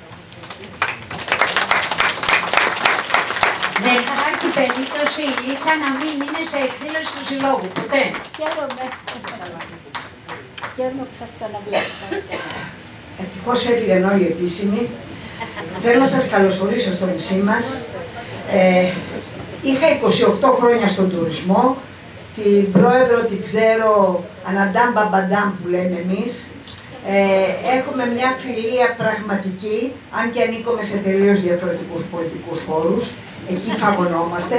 Δεν υπάρχει περίπτωση η Λίτσα να μην είναι σε εκδήλωση του Συλλόγου, ποτέ. Χαίρομαι. Χαίρομαι που σας ξαναβλέπω. Ευτυχώς έφυγαν όλοι οι επίσημοι. Θέλω να σας καλωσορίσω στο νησί μας. Είχα 28 χρόνια στον τουρισμό. Την πρόεδρο την ξέρω αναντάμ μπαμπαντάμ που λέμε εμείς. Έχουμε μια φιλία πραγματική, αν και ανήκουμε σε τελείως διαφορετικούς πολιτικούς χώρους. Εκεί φαγωνόμαστε.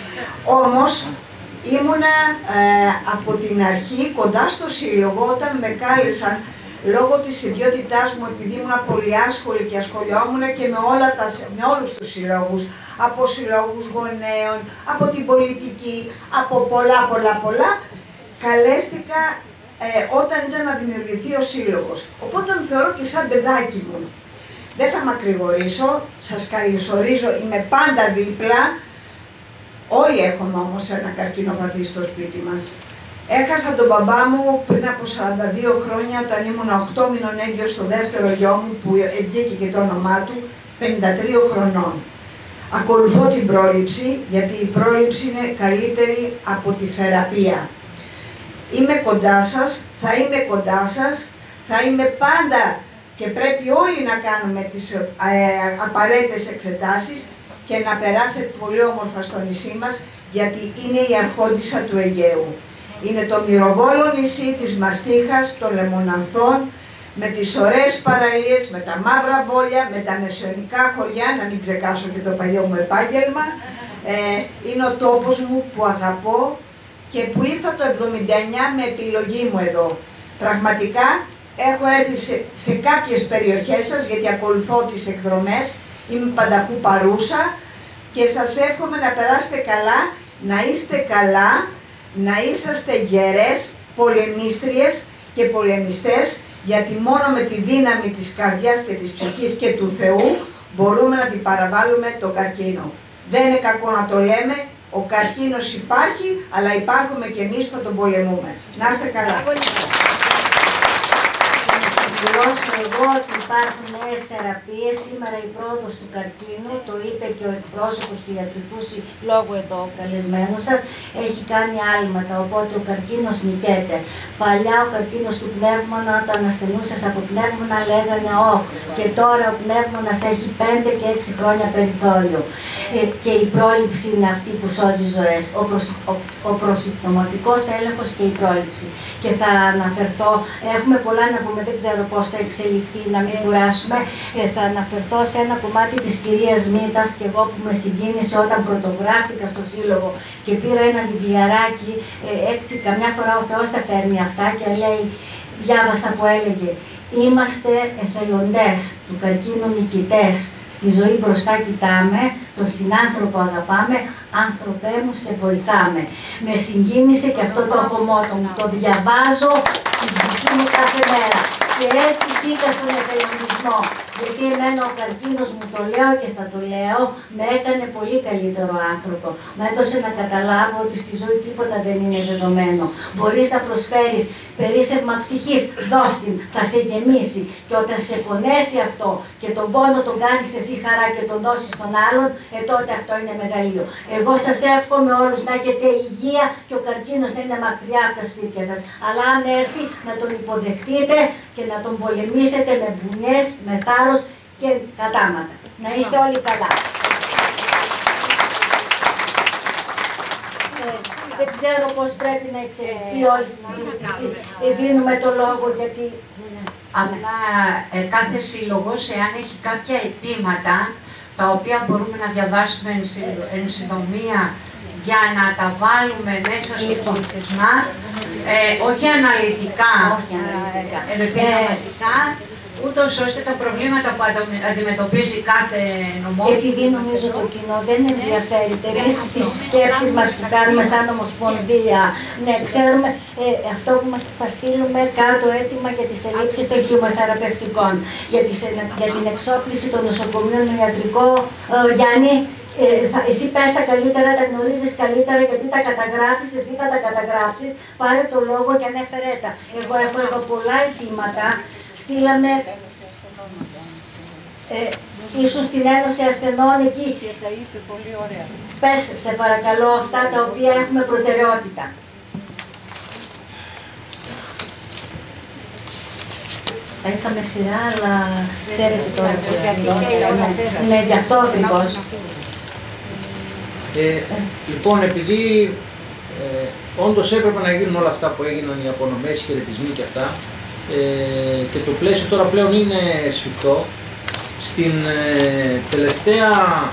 Όμως ήμουνα από την αρχή κοντά στο Σύλλογο όταν με κάλεσαν λόγω της ιδιότητάς μου, επειδή ήμουν πολύ άσχολη και ασχολιόμουν και με όλους τους συλλόγους, από συλλόγους γονέων, από την πολιτική, από πολλά, καλέστηκα όταν ήταν να δημιουργηθεί ο Σύλλογος. Οπότε τον θεωρώ και σαν παιδάκι μου. Δεν θα μακρηγορήσω, σας καλωσορίζω, είμαι πάντα δίπλα. Όλοι έχουμε όμως ένα καρκινοπαθή στο σπίτι μας. Έχασα τον μπαμπά μου πριν από 42 χρόνια όταν ήμουν 8 μηνών έγκυος στο δεύτερο γιο μου που βγήκε και το όνομά του, 53 χρονών. Ακολουθώ την πρόληψη, γιατί η πρόληψη είναι καλύτερη από τη θεραπεία. Είμαι κοντά σας, θα είμαι κοντά σας, θα είμαι πάντα και πρέπει όλοι να κάνουμε τις απαραίτητες εξετάσεις και να περάσετε πολύ όμορφα στο νησί μας, γιατί είναι η αρχόντισσα του Αιγαίου. Είναι το μυροβόλο νησί της Μαστίχας, των Λεμονανθών, με τις ωραίες παραλίες, με τα μαύρα βόλια, με τα μεσαιωνικά χωριά, να μην ξεχάσω και το παλιό μου επάγγελμα. Είναι ο τόπος μου που αγαπώ και που ήρθα το 79 με επιλογή μου εδώ. Πραγματικά έχω έρθει σε κάποιες περιοχές σας, γιατί ακολουθώ τις εκδρομές, είμαι πανταχού παρούσα και σας εύχομαι να περάσετε καλά, να είστε καλά, να είσαστε γερές, πολεμίστριες και πολεμιστές, γιατί μόνο με τη δύναμη της καρδιάς και της ψυχής και του Θεού μπορούμε να την παραβάλουμε το καρκίνο. Δεν είναι κακό να το λέμε, ο καρκίνος υπάρχει, αλλά υπάρχουμε και εμείς που τον πολεμούμε. Να είστε καλά. Δηλώσω εγώ ότι υπάρχουν νέες θεραπείες. Σήμερα η πρόοδος του καρκίνου, το είπε και ο εκπρόσωπος του Ιατρικού Συλλόγου εδώ, ο καλεσμένος σας, έχει κάνει άλματα, οπότε ο καρκίνος νικέται. Παλιά ο καρκίνος του πνεύμονα, όταν ασθενούσες από πνεύμονα λέγανε όχ, και τώρα ο πνεύμονας έχει 5 και 6 χρόνια περιθώριο. Και η πρόληψη είναι αυτή που σώζει ζωές, ο προσυμπτωματικός έλεγχος και η πρόληψη. Και θα αναφερθώ, έχουμε πολλά να πούμε, δεν ξέρω πώς θα εξελιχθεί, να μην κουράσουμε. Θα αναφερθώ σε ένα κομμάτι της κυρίας Μήτας και εγώ που με συγκίνησε όταν πρωτογράφτηκα στο Σύλλογο και πήρα ένα βιβλιαράκι, έτσι καμιά φορά ο Θεός τα φέρνει αυτά και λέει, διάβασα που έλεγε «Είμαστε εθελοντές του καρκίνου νικητές, στη ζωή μπροστά κοιτάμε, τον συνάνθρωπο αγαπάμε, άνθρωπέ μου σε βοηθάμε». Με συγκίνησε και αυτό το έχω μότο μου, το διαβάζω στην ψυχή μου κάθε μέρα. Και έτσι πήγα στον εθελοντισμό, γιατί εμένα ο καρκίνος μου, το λέω και θα το λέω, με έκανε πολύ καλύτερο άνθρωπο. Με έδωσε να καταλάβω ότι στη ζωή τίποτα δεν είναι δεδομένο. Μπορείς να προσφέρεις περίσσευμα ψυχής, δώσ' την, θα σε γεμίσει. Και όταν σε πονέσει αυτό και τον πόνο τον κάνεις εσύ χαρά και τον δώσεις στον άλλον, τότε αυτό είναι μεγαλείο. Εγώ σας εύχομαι όλους να έχετε υγεία και ο καρκίνος να είναι μακριά από τα σπίτια σας. Αλλά αν έρθει να τον υποδεχτείτε και να τον πολεμήσετε με μπουνιές, με θάρρος και κατάματα. Να είστε όλοι καλά. Δεν ξέρω πώς πρέπει να εξελιχθεί όλη η συζήτηση. Δίνουμε το λόγο γιατί... Απλά κάθε σύλλογος, εάν έχει κάποια αιτήματα, τα οποία μπορούμε να διαβάσουμε εν συντομία για να τα βάλουμε μέσα στο ψήφισμα, όχι αναλυτικά, επιγραμματικά, ούτως ώστε τα προβλήματα που αντιμετωπίζει κάθε νομός. Επειδή νομίζω το κοινό δεν ενδιαφέρεται, εμείς στις σκέψεις μας που κάνουμε σαν Ομοσπονδία, ναι, ξέρουμε αυτό που μας θα στείλουμε κάτω έτοιμα για τις ελλείψεις των χημοθεραπευτικών, για την εξόπληση των νοσοκομείων με ιατρικό. Γιάννη, εσύ πες τα καλύτερα, τα γνωρίζεις καλύτερα γιατί τα καταγράφεις, εσύ θα τα καταγράψεις, πάρε το λόγο και ανέφερε τα. Εγώ έχω εδώ πολλά αιτήματα. Στείλαμε ίσως στην Ένωση Ασθενών εκεί. Και τα είπε πολύ ωραία. Πες, σε παρακαλώ, αυτά τα οποία έχουμε προτεραιότητα. Θα είχαμε σειρά, αλλά ξέρετε τώρα πώς είναι. Ναι, γι' αυτό ακριβώς. Λοιπόν, επειδή όντως έπρεπε να γίνουν όλα αυτά που έγιναν, οι απονομές, οι χαιρετισμοί και αυτά, και το πλαίσιο τώρα πλέον είναι σφιχτό. Στην τελευταία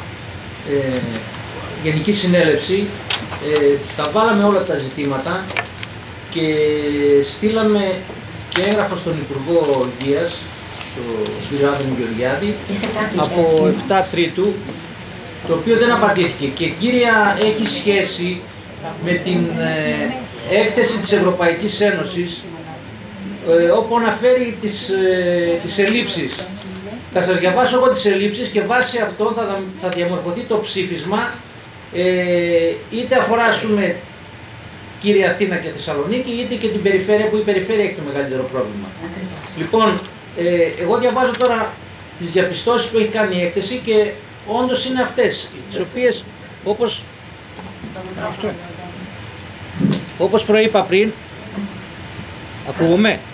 Γενική Συνέλευση τα βάλαμε όλα τα ζητήματα και στείλαμε και έγγραφο στον Υπουργό Υγείας, τον κύριο Άδωνη Γεωργιάδη, από 7 Τρίτου, το οποίο δεν απαντήθηκε και κύρια έχει σχέση με την έκθεση της Ευρωπαϊκής Ένωσης, όπου αναφέρει τις ελλείψεις. Θα σας διαβάσω εγώ τις ελλείψεις και βάσει αυτών θα διαμορφωθεί το ψήφισμα, είτε αφορά κύρια Αθήνα και Θεσσαλονίκη, είτε και την περιφέρεια, που η περιφέρεια έχει το μεγαλύτερο πρόβλημα. Ακριβώς. Λοιπόν, εγώ διαβάζω τώρα τις διαπιστώσεις που έχει κάνει η έκθεση και όντως είναι αυτές, τις οποίες όπως προείπα πριν, ακούγομαι?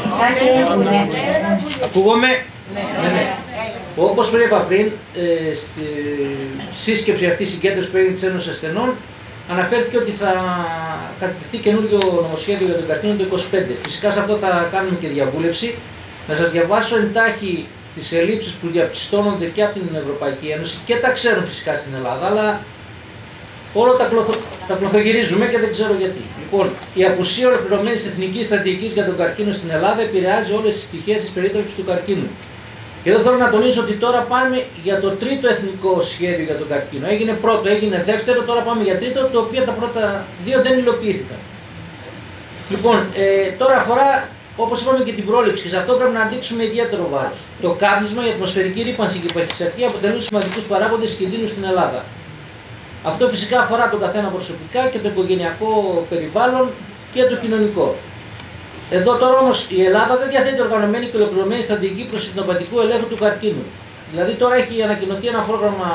Ακούγομαι? Ναι. Όπως προείπα πριν, στη σύσκεψη αυτή, η συγκέντρωση που έγινε της Ένωσης Ασθενών, αναφέρθηκε ότι θα κατατεθεί καινούργιο νομοσχέδιο για τον καρκίνο το 2025. Φυσικά σε αυτό θα κάνουμε και διαβούλευση. Να σας διαβάσω εντάχει τις ελλείψεις που διαπιστώνονται και από την Ευρωπαϊκή Ένωση και τα ξέρουν φυσικά στην Ελλάδα, αλλά όλα τα κλωθογυρίζουμε και δεν ξέρω γιατί. Λοιπόν, η απουσία ολοκληρωμένης εθνικής στρατηγικής για τον καρκίνο στην Ελλάδα επηρεάζει όλες τις πτυχές της περίτρεψης του καρκίνου. Και εδώ θέλω να τονίσω ότι τώρα πάμε για το τρίτο εθνικό σχέδιο για τον καρκίνο. Έγινε πρώτο, έγινε δεύτερο, τώρα πάμε για τρίτο, το οποίο τα πρώτα δύο δεν υλοποιήθηκαν. Λοιπόν, τώρα αφορά, όπως είπαμε, και την πρόληψη και σε αυτό πρέπει να δείξουμε ιδιαίτερο βάρος. Το κάπνισμα, η ατμοσφαιρική ρύπανση και η παχυσαρκία αποτελούν σημαντικούς παράγοντες κινδύνου στην Ελλάδα. Αυτό φυσικά αφορά τον καθένα προσωπικά και το οικογενειακό περιβάλλον και το κοινωνικό. Εδώ τώρα όμως η Ελλάδα δεν διαθέτει οργανωμένη και ολοκληρωμένη στρατηγική προσυντοματικού ελέγχου του καρκίνου. Δηλαδή τώρα έχει ανακοινωθεί ένα πρόγραμμα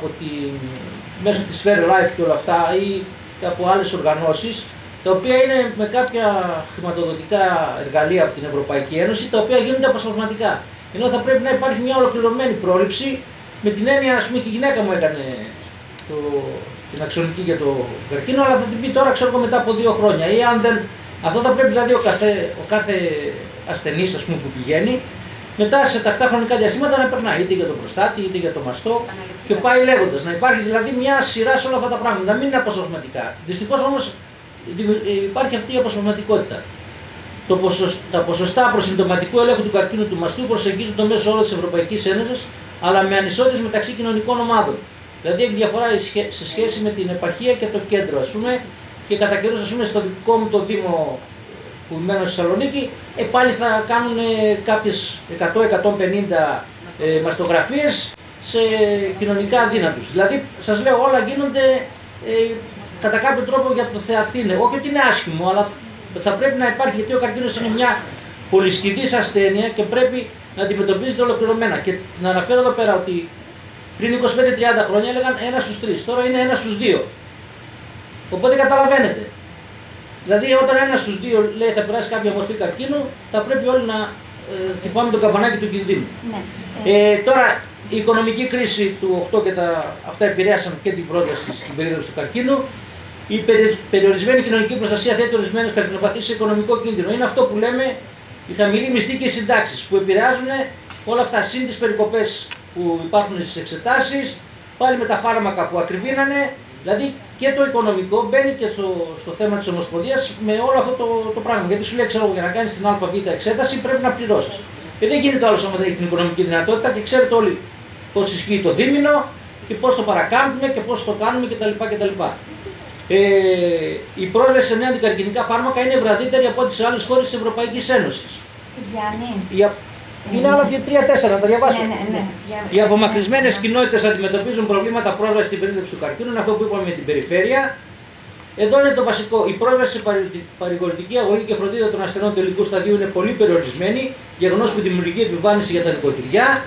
μέσω της Fair Life και όλα αυτά ή από άλλες οργανώσεις, τα οποία είναι με κάποια χρηματοδοτικά εργαλεία από την Ευρωπαϊκή Ένωση, τα οποία γίνονται αποσπασματικά. Ενώ θα πρέπει να υπάρχει μια ολοκληρωμένη πρόληψη, με την έννοια, ας πούμε, και η γυναίκα μου έκανε την αξιολογική για το καρκίνο, αλλά θα την πει τώρα, ξέρω εγώ, μετά από 2 χρόνια. Ή αν δεν. Αυτό θα πρέπει δηλαδή ο κάθε ασθενής, ας πούμε, που πηγαίνει, μετά σε τακτά χρονικά διαστήματα να περνάει είτε για το προστάτη είτε για το μαστό και πάει λέγοντας. Να υπάρχει δηλαδή μια σειρά σε όλα αυτά τα πράγματα, να μην είναι αποσπασματικά. Δυστυχώς όμως υπάρχει αυτή η αποσπασματικότητα. Τα ποσοστά προσυμπτωματικού ελέγχου του καρκίνου του μαστού προσεγγίζουν το μέσο όρο της Ευρωπαϊκής Ένωσης, αλλά με ανισότητες μεταξύ κοινωνικών ομάδων. Δηλαδή έχει διαφορά σε σχέση με την επαρχία και το κέντρο, ας πούμε, και κατά καιρούς, ας πούμε, στο δικό μου το Δήμο που μένω στη Θεσσαλονίκη, πάλι θα κάνουν κάποιες 100-150 μαστογραφίες σε κοινωνικά αδύνατους. Δηλαδή, σας λέω, όλα γίνονται κατά κάποιο τρόπο για το θεαθήνε. Όχι ότι είναι άσχημο, αλλά θα πρέπει να υπάρχει, γιατί ο καρκίνος είναι μια πολυσκηδής ασθένεια και πρέπει να αντιμετωπίζεται ολοκληρωμένα. Και να αναφέρω εδώ πέρα ότι πριν 25-30 χρόνια έλεγαν 1 στους 3, τώρα είναι 1 στους 2. Οπότε καταλαβαίνετε. Δηλαδή, όταν 1 στους 2 λέει θα περάσει κάποια μορφή καρκίνου, θα πρέπει όλοι να χτυπάμε το καμπανάκι του κινδύνου. Ναι. Τώρα, η οικονομική κρίση του 8 και αυτά επηρέασαν και την πρόσβαση στην περίοδο του καρκίνου. Η περιορισμένη κοινωνική προστασία θέτει ορισμένους καρκινοπαθείς σε οικονομικό κίνδυνο. Είναι αυτό που λέμε οι χαμηλοί μισθοί και οι συντάξεις που επηρεάζουν όλα αυτά. Συν τις περικοπές που υπάρχουν στις εξετάσεις, πάλι με τα φάρμακα που ακριβήνανε. Δηλαδή και το οικονομικό μπαίνει και στο θέμα της Ομοσπονδίας με όλο αυτό το πράγμα. Γιατί σου λέει, ξέρω, για να κάνεις την ΑΒ εξέταση πρέπει να πληρώσεις. Δεν γίνεται άλλο άμα δεν έχει την οικονομική δυνατότητα και ξέρετε όλοι πώς ισχύει το δίμηνο και πώς το παρακάμπτουμε και πώς το κάνουμε κτλ. Η πρόσβαση σε νέα αντικαρκινικά φάρμακα είναι βραδύτερη από τις άλλες χώρες της Ευρωπαϊκής Ένωσης. Γιάννη. Είναι άλλα 3-4, να τα διαβάσω. Ναι. Οι απομακρυσμένες κοινότητες αντιμετωπίζουν προβλήματα πρόσβασης στην περίθαλψη του καρκίνου, είναι αυτό που είπαμε με την περιφέρεια. Εδώ είναι το βασικό. Η πρόσβαση σε παρηγορητική αγωγή και φροντίδα των ασθενών τελικού σταδίου είναι πολύ περιορισμένη, γεγονός που δημιουργεί επιβάρυνση για τα νοικοκυριά.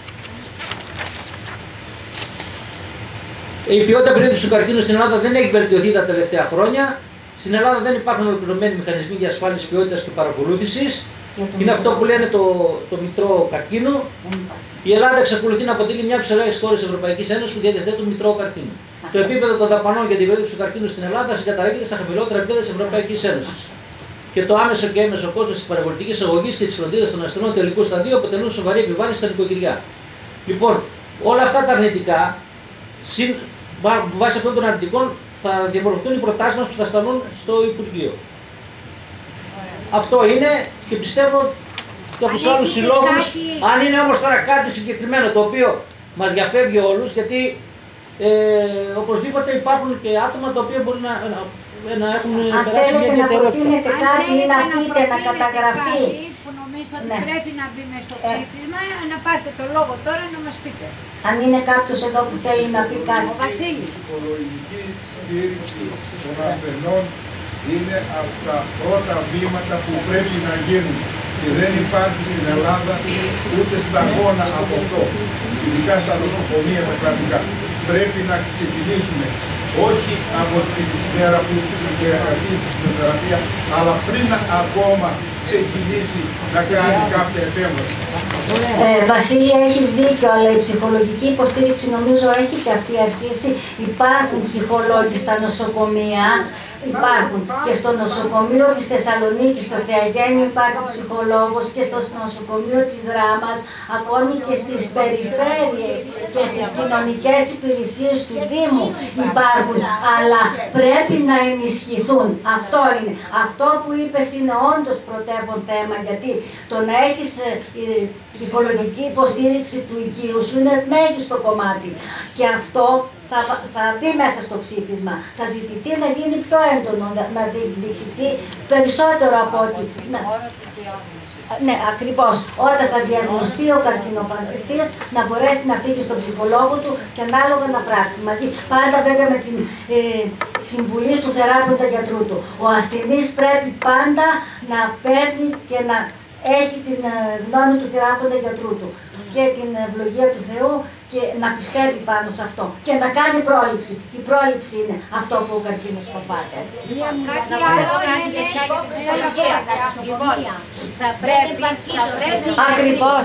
Η ποιότητα περίθαλψης του καρκίνου στην Ελλάδα δεν έχει βελτιωθεί τα τελευταία χρόνια. Στην Ελλάδα δεν υπάρχουν ολοκληρωμένοι μηχανισμοί διασφάλισης ποιότητας και παρακολούθησης. Είναι αυτό που λένε το μητρό καρκίνου. Η Ελλάδα εξακολουθεί να αποτελεί μια από τις ελάχιστες χώρες της Ευρωπαϊκής Ένωσης που διαθέτουν μητρό καρκίνου. Το επίπεδο των δαπανών για την περίθαλψη του καρκίνου στην Ελλάδα συγκαταλέγεται στα χαμηλότερα επίπεδα της Ευρωπαϊκής Ένωσης. Και το άμεσο και έμεσο κόστος της παραγωγικής αγωγής και της φροντίδας των ασθενών τελικού σταδίου αποτελούν σοβαρή επιβάρυνση στα νοικοκυριά. Λοιπόν, όλα αυτά τα αρνητικά, βάσει αυτών των αρνητικών, θα διαμορφωθούν οι προτάσεις μας που θα σταλούν στο Υπουργείο. Αυτό είναι και πιστεύω και από τους άλλους συλλόγους. Αν είναι όμως τώρα κάτι συγκεκριμένο το οποίο μας διαφεύγει όλους, γιατί οπωσδήποτε υπάρχουν και άτομα τα οποία μπορεί να έχουν περάσει μια ιδιαιτερότητα. Αν θέλετε να προτείνετε κάτι ή να πείτε, να καταγραφεί. Που νομίζετε ότι πρέπει να μπει μες στο ψήφισμα, να πάρετε το λόγο τώρα να μας πείτε. Αν είναι κάποιος εδώ που θέλει να πει κάτι. Ο Βασίλης. Η ψυχολογική στήριξη των ασθενών είναι από τα πρώτα βήματα που πρέπει να γίνουν και δεν υπάρχει στην Ελλάδα ούτε σταγόνα από αυτό, ειδικά στα νοσοκομεία τα κρατικά. Πρέπει να ξεκινήσουμε όχι από την μέρα που αρχίσει τη χημειοθεραπεία, αλλά πριν ακόμα ξεκινήσει να κάνει κάποια επέμβαση. Βασίλη, έχεις δίκιο, αλλά η ψυχολογική υποστήριξη νομίζω έχει και αυτή αρχίσει. Υπάρχουν ψυχολόγοι στα νοσοκομεία. Υπάρχουν και στο νοσοκομείο της Θεσσαλονίκης, στο Θεαγέννη υπάρχει ψυχολόγος και στο νοσοκομείο της Δράμας, ακόμη και στις περιφέρειες και στις κοινωνικές υπηρεσίες του Δήμου υπάρχουν, αλλά πρέπει να ενισχυθούν. Αυτό είναι. Αυτό που είπες είναι όντως πρωτεύον θέμα, γιατί το να έχεις ψυχολογική υποστήριξη του οικείου σου είναι μέγιστο κομμάτι. Και αυτό θα μπει μέσα στο ψήφισμα. Θα ζητηθεί να γίνει πιο έντονο, να διοικηθεί περισσότερο από ό,τι. Ναι, ακριβώς. Όταν θα διαγνωστεί ο καρκινοπαθής, να μπορέσει να φύγει στον ψυχολόγο του και ανάλογα να πράξει μαζί. Πάντα βέβαια με την συμβουλή του θεράποντα γιατρού του. Ο ασθενής πρέπει πάντα να παίρνει και να έχει την γνώμη του θεράποντα γιατρού του και την ευλογία του Θεού και να πιστεύει πάνω σε αυτό και να κάνει πρόληψη. Η πρόληψη είναι αυτό που ο καρκίνος κοπάται. Κάτι άλλο για ψυχολογία. Λοιπόν, θα πρέπει... Ακριβώς.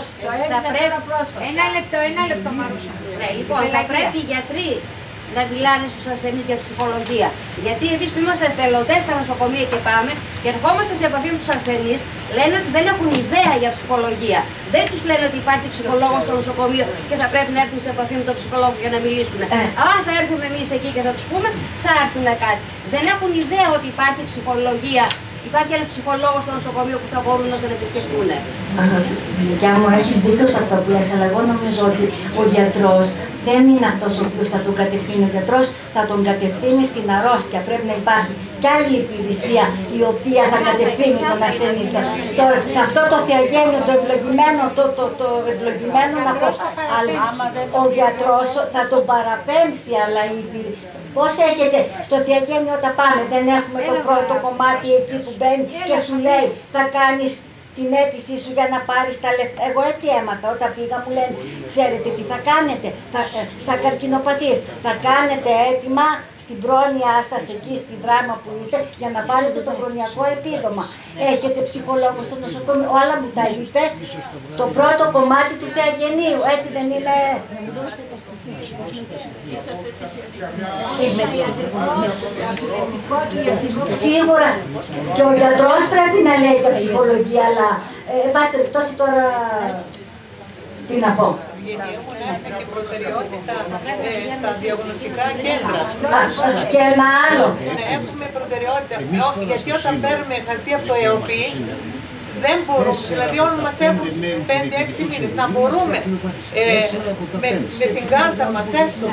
Ένα λεπτό Μαρούσα. Ναι, λοιπόν, θα πρέπει οι γιατροί να μιλάνε στους ασθενείς για ψυχολογία. Γιατί εμείς που είμαστε εθελοντές στα νοσοκομεία και πάμε και ερχόμαστε σε επαφή με τους ασθενείς, λένε ότι δεν έχουν ιδέα για ψυχολογία. Δεν τους λένε ότι υπάρχει ψυχολόγος στο νοσοκομείο και θα πρέπει να έρθουν σε επαφή με τον ψυχολόγο για να μιλήσουν. Αν θα έρθουμε εμείς εκεί και θα τους πούμε, θα έρθουν κάτι. Δεν έχουν ιδέα ότι υπάρχει ψυχολογία. Υπάρχει ένας ψυχολόγος στο νοσοκομείο που θα μπορούν να τον επισκεφτούν. Δικιά μου, έχεις δίκιο σε αυτό που λες, αλλά εγώ νομίζω ότι ο γιατρός δεν είναι αυτός ο οποίος θα τον κατευθύνει. Ο γιατρός θα τον κατευθύνει στην αρρώστια. Πρέπει να υπάρχει κι άλλη υπηρεσία η οποία θα κατευθύνει τον ασθενή. Τώρα, σε αυτό το θεαγένειο, το ευλογημένο να πω, αλλά ο γιατρός θα τον παραπέμψει, αλλά η υπηρεσία. Πώς έχετε στο θεαγένειο όταν πάμε, δεν έχουμε το πρώτο κομμάτι εκεί που μπαίνει και σου λέει θα κάνεις την αίτησή σου για να πάρεις τα λεφτά. Εγώ έτσι έμαθα όταν πήγα, μου λένε ξέρετε τι θα κάνετε, σαν καρκινοπαθείς, θα κάνετε αίτημα στην πρόνοιά σας εκεί στη Δράμα που είστε για να πάρετε το προνοιακό επίδομα. Έχετε ψυχολόγο στο νοσοκομείο, όλα μου τα είπε. Το πρώτο κομμάτι του Θεαγενείου, έτσι δεν είναι? Σίγουρα και ο γιατρός πρέπει να λέει για ψυχολογία, αλλά εν πάση περιπτώσει τώρα τι να πω. Έχουμε και προτεραιότητα στα διαγνωστικά κέντρα. Και ένα άλλο. Έχουμε προτεραιότητα, γιατί όταν παίρνουμε χαρτί από το ΕΟΠΗ, δεν μπορούμε, δηλαδή όλοι μας έχουν 5-6 μήνες, να μπορούμε με την κάρτα μας, έστω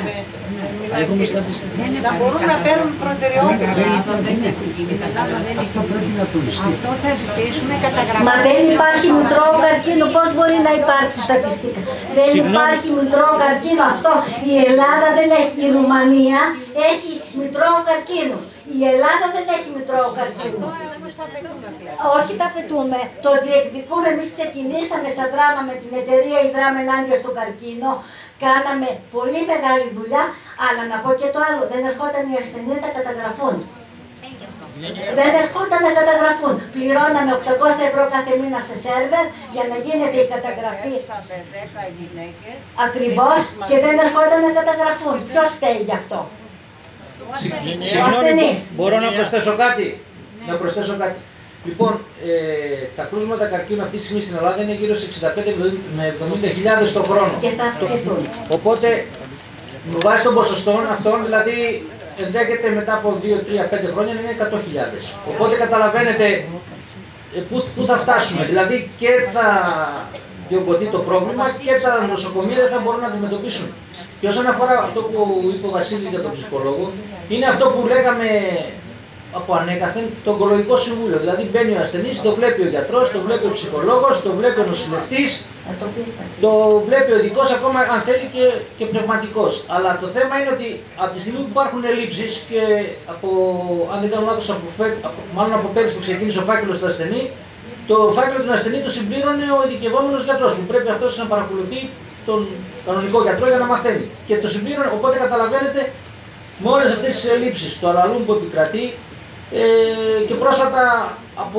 να μπορούμε να παίρνουμε προτεραιότητα. Αυτό πρέπει να τονιστεί. Αυτό θα ζητήσουμε καταγραφή. Μα δεν υπάρχει μητρό καρκίνο, πώς μπορεί να υπάρξει στατιστικά? Δεν υπάρχει μητρό καρκίνο αυτό. Η Ελλάδα δεν έχει, η Ρουμανία έχει μητρό καρκίνο. Η Ελλάδα δεν έχει μητρό καρκίνο. Όχι τα πετούμε, το διεκδικούμε. Εμείς ξεκινήσαμε σαν Δράμα με την εταιρεία η Δράμα ενάντια στον καρκίνο. Κάναμε πολύ μεγάλη δουλειά, αλλά να πω και το άλλο, δεν ερχόταν οι ασθενείς να καταγραφούν. Δεν ερχόταν να καταγραφούν. Πληρώναμε 800 ευρώ κάθε μήνα σε σερβερ για να γίνεται η καταγραφή. Ακριβώς, και δεν ερχόταν να καταγραφούν. Ποιος φταίει γι' αυτό? Συγγνώμη, μπορώ να προσθέσω κάτι? Λοιπόν, τα κρούσματα καρκίνου αυτή τη στιγμή στην Ελλάδα είναι γύρω σε 65 με 70.000 το χρόνο. Και θα αυξηθούν. Οπότε, με βάση των ποσοστών αυτών, δηλαδή ενδέχεται μετά από 2, 3, 5 χρόνια να είναι 100.000. Οπότε καταλαβαίνετε πού θα φτάσουμε. Δηλαδή και θα διωγγωθεί το πρόβλημα και τα νοσοκομεία δεν θα μπορούν να αντιμετωπίσουν. Και όσον αφορά αυτό που είπε ο Βασίλης για τον ψυχολόγο, είναι αυτό που λέγαμε από ανέκαθεν, το ογκολογικό συμβούλιο. Δηλαδή μπαίνει ο ασθενής, το βλέπει ο γιατρός, το βλέπει ο ψυχολόγος, το βλέπει ο νοσηλευτής, το βλέπει ο ειδικός, ακόμα αν θέλει και πνευματικός. Αλλά το θέμα είναι ότι από τη στιγμή που υπάρχουν ελλείψεις και αν δεν κάνω λάθος, μάλλον από πέρυσι που ξεκίνησε ο φάκελος του ασθενή, το φάκελο του ασθενή το συμπλήρωνε ο ειδικευόμενος γιατρός, που πρέπει αυτός να παρακολουθεί τον κανονικό γιατρό για να μαθαίνει. Και το συμπλήρωνε, οπότε καταλαβαίνετε με όλες αυτές τις ελλείψεις, το αλαλούμ που επικρατεί, και πρόσφατα από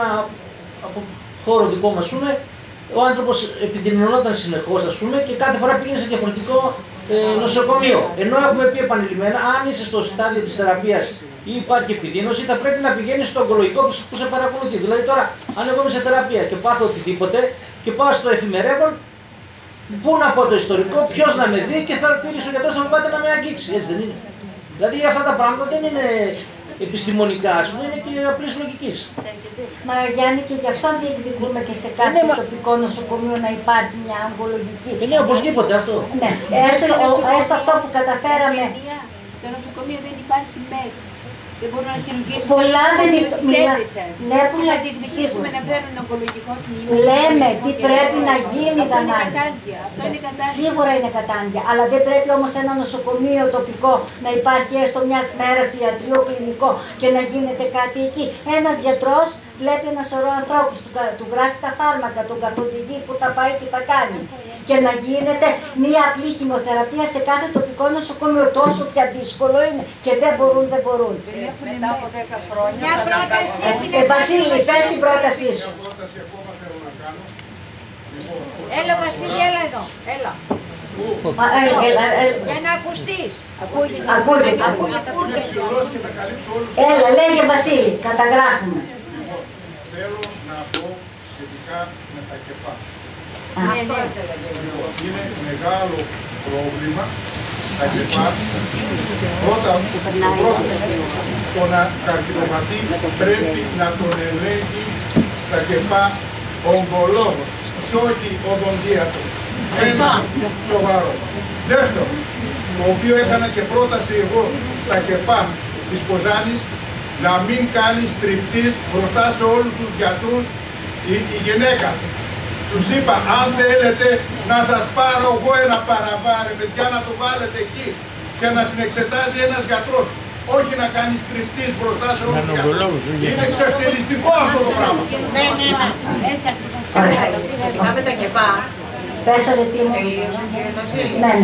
χώρο δικό μας, ο άνθρωπος επιδεινωνόταν συνεχώς, και κάθε φορά πήγαινε σε διαφορετικό νοσοκομείο. Ενώ έχουμε πει επανειλημμένα, αν είσαι στο στάδιο της θεραπείας ή υπάρχει επιδείνωση, θα πρέπει να πηγαίνεις στο ογκολογικό που σε παρακολουθεί. Δηλαδή τώρα, αν εγώ είμαι σε θεραπεία και πάθω οτιδήποτε και πάω στο εφημερεύον, πού να πω το ιστορικό, ποιος να με δει και θα πει ο γιατρός να μου πάτε να με αγγίξει. Έτσι δεν είναι? Δηλαδή αυτά τα πράγματα δεν είναι επιστημονικά, είναι και απλής λογικής. Μα Γιάννη, και γι' αυτό διεκδικούμε και σε κάθε τοπικό νοσοκομείο να υπάρχει μια ογκολογική. Ναι, οπωσδήποτε αυτό. Ναι, έστω αυτό που καταφέραμε. Στο νοσοκομείο δεν υπάρχει ΜΕΚ. Δεν μπορούν να χειρουργήσουν. Πολλά δεν ναι, πολλά διεκδικήσουμε να φέρουν ογκολογικό τμήμα. Λέμε τι πρέπει να γίνει, Αυτό είναι κατάντια. Σίγουρα είναι κατάντια. Αλλά δεν πρέπει όμως ένα νοσοκομείο τοπικό να υπάρχει έστω μιας μέρας ιατρείο κλινικό και να γίνεται κάτι εκεί. Ένας γιατρός βλέπει ένα σωρό ανθρώπους, του γράφει τα φάρμακα, τον καθοδηγεί που θα πάει, τι θα κάνει. Και να γίνεται μια απλή χημειοθεραπεία σε κάθε τοπικό νοσοκομείο. Τόσο πια δύσκολο είναι και δεν μπορούν. Μετά από 10 χρόνια. Μια πρόταση. Βασίλη, πες την πρότασή σου. Έλα Βασίλη, έλα εδώ. Έλα. Για να ακουστείς. Ακούγεται. Έλα, λέγε Βασίλη, καταγράφουμε. Θέλω να πω σχετικά με τα ΚΕΠΑ. Είναι μεγάλο πρόβλημα τα ΚΕΠΑ. Πρώτα, τον καρκινοπαθή πρέπει να τον ελέγχει στα ΚΕΠΑ ογκολόγος και όχι οδοντίατρος. Ένα σοβαρό. Δεύτερο, το οποίο έκανα και πρόταση εγώ στα ΚΕΠΑ της Ποζάνης, να μην κάνει στριπτής μπροστά σε όλους τους γιατρούς η γυναίκα. Τους είπα, αν θέλετε να σας πάρω εγώ ένα παραβάρε, παιδιά, να το βάλετε εκεί και να την εξετάζει ένας γιατρός. Όχι να κάνει στριπτής μπροστά σε όλους τους γιατρούς. Είναι εξευτελιστικό αυτό το πράγμα. Ναι. Έτσι ακριβώς. Με τα ΚΕΠΑ. Πέσανε τι μου. Τελείωσε, κύριε Βασίλη. Ναι.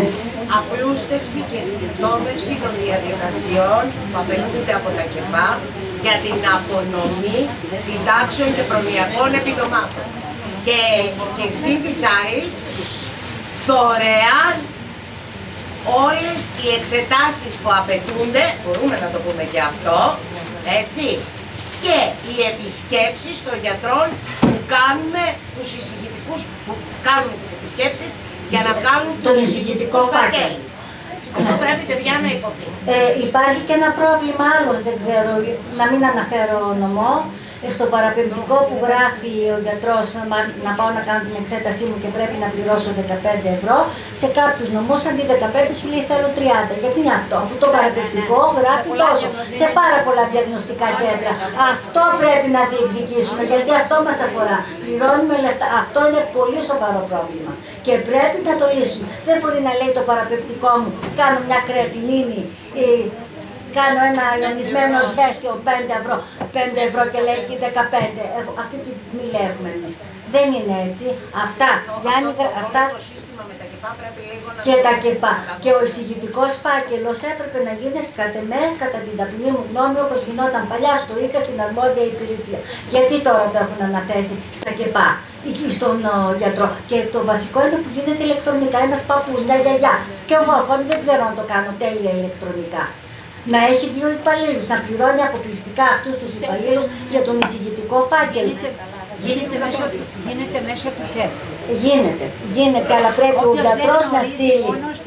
απλούστευση και συντόμευση των διαδικασιών που απαιτούνται από τα ΚΕΠΑ για την απονομή συντάξεων και προνοιακών επιδομάτων. Και συν της άλλης, δωρεάν όλες οι εξετάσεις που απαιτούνται, μπορούμε να το πούμε και αυτό, έτσι, και οι επισκέψεις των γιατρών που κάνουμε, τους εισηγητικούς που κάνουμε τις επισκέψεις για να βγάλουν τους εισηγητικούς φάκελους. Αυτό πρέπει, παιδιά, να υποθεί. Υπάρχει και ένα πρόβλημα άλλο, δεν ξέρω, να μην αναφέρω νομό. Στο παραπεμπτικό που γράφει ο γιατρός να πάω να κάνω την εξέτασή μου και πρέπει να πληρώσω 15 ευρώ, σε κάποιους νομούς αντί 15 σου λέει θέλω 30. Γιατί είναι αυτό? Αφού το παραπεμπτικό γράφει τόσο σε πάρα πολλά διαγνωστικά κέντρα. Αυτό πρέπει να διεκδικήσουμε, γιατί αυτό μας αφορά. Πληρώνουμε λεφτά. Αυτό είναι πολύ σοβαρό πρόβλημα και πρέπει να το λύσουμε. Δεν μπορεί να λέει το παραπεμπτικό μου κάνω μια κρεατινίνη, κάνω ένα ιονισμένο σβέστιο 5 ευρώ και λέει και 15. Αυτή τη τιμή έχουμε εμείς. Δεν είναι έτσι. Αυτά, Γιάννη, αυτά και τα ΚΕΠΑ. Και ο εισηγητικός φάκελος έπρεπε να γίνεται κατά την ταπεινή μου γνώμη, όπως γινόταν παλιά στο ΙΚΑ στην αρμόδια υπηρεσία. Γιατί τώρα το έχουν αναθέσει στα ΚΕΠΑ ή στον γιατρό? Και το βασικό είναι που γίνεται ηλεκτρονικά. Ένας παππούς, μια γιαγιά. Και εγώ ακόμη δεν ξέρω να το κάνω τέλεια ηλεκτρονικά. Να έχει 2 υπαλλήλους, να πληρώνει αποκλειστικά αυτούς τους υπαλλήλους για τον εισηγητικό φάκελο. Γίνεται μέσω του ΚΕΠ. Γίνεται, αλλά πρέπει ο γιατρός να στείλει.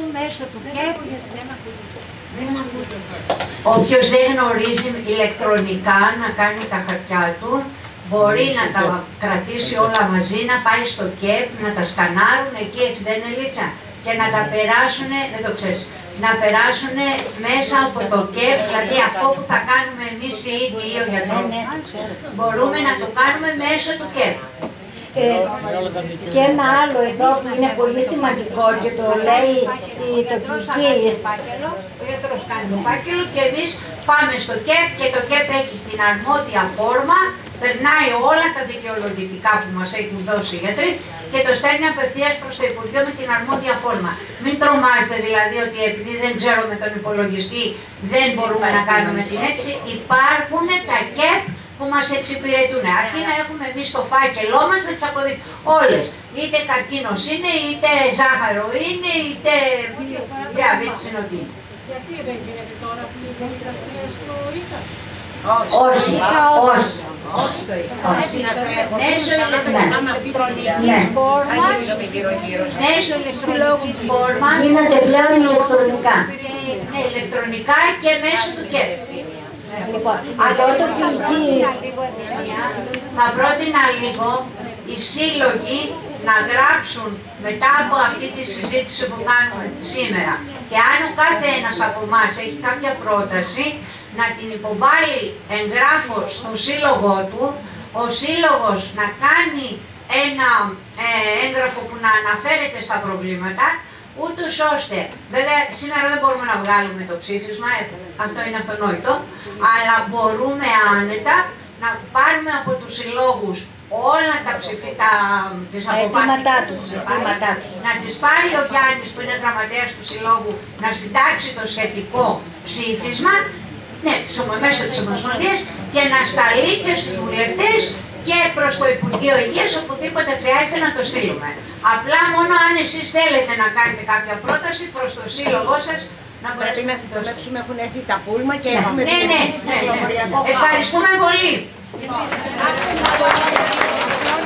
Όποιος δεν γνωρίζει ηλεκτρονικά να κάνει τα χαρτιά του, μπορεί να τα κρατήσει όλα μαζί, να πάει στο ΚΕΠ, να τα σκανάρουν εκεί, έτσι δεν είναι, Λίτσα, και να τα περάσουν, δεν το ξέρεις, να περάσουν μέσα από το ΚΕΠ, δηλαδή αυτό που θα κάνουμε εμείς οι ίδιοι ή ο γιατρός, μπορούμε να το κάνουμε μέσω του ΚΕΠ. Και ένα άλλο εδώ που είναι πολύ σημαντικό και το λέει το ΚΙΚΙΣ. Ο γιατρός κάνει το φάκελο και εμείς πάμε στο ΚΕΠ και το ΚΕΠ έχει την αρμόδια φόρμα, περνάει όλα τα δικαιολογητικά που μας έχουν δώσει οι γιατροί και το στέλνει απευθείας προς το Υπουργείο με την αρμόδια φόρμα. Μην τρομάζετε δηλαδή ότι επειδή δεν ξέρω με τον υπολογιστή δεν μπορούμε να κάνουμε την έτσι. Υπάρχουν τα ΚΕΠ που μας εξυπηρετούν. Αρκεί να έχουμε εμείς το φάκελό μας με τις αποδείξεις. Όλες. Είτε καρκίνος είναι, είτε ζάχαρο είναι, είτε διαβήτης είναι ότι είναι. Γιατί δεν γίνεται τώρα αυτή η διαδικασία στο ΙΚΑ? Όχι. Μέσω ηλεκτρονικής φόρμας γίνεται πλέον ηλεκτρονικά. Ναι, ηλεκτρονικά και μέσω του ΚΕΠ. Λοιπόν, αυτό το ΚΙΚΙΣ θα πρότεινα λίγο οι σύλλογοι να γράψουν μετά από αυτή τη συζήτηση που κάνουμε σήμερα και αν ο κάθε ένας από εμάς έχει κάποια πρόταση να την υποβάλει εγγράφος στον σύλλογο του, ο σύλλογος να κάνει ένα έγγραφο που να αναφέρεται στα προβλήματα, ούτως ώστε, βέβαια σήμερα δεν μπορούμε να βγάλουμε το ψήφισμα, αυτό είναι αυτονόητο, αλλά μπορούμε άνετα να πάρουμε από τους συλλόγους όλα τα τις αποφάσεις να τις πάρει ο Γιάννης που είναι γραμματέας του συλλόγου να συντάξει το σχετικό ψήφισμα, ναι, μέσω της Ομοσπονδίας και να σταλεί και στους βουλευτές και προς το Υπουργείο Υγείας οπουδήποτε χρειάζεται να το στείλουμε. Απλά μόνο αν εσείς θέλετε να κάνετε κάποια πρόταση προς το σύλλογό σας να πρέπει να συντομεύσουμε, έχουν έρθει τα πούλμα και έχουμε ναι. Ευχαριστούμε πολύ.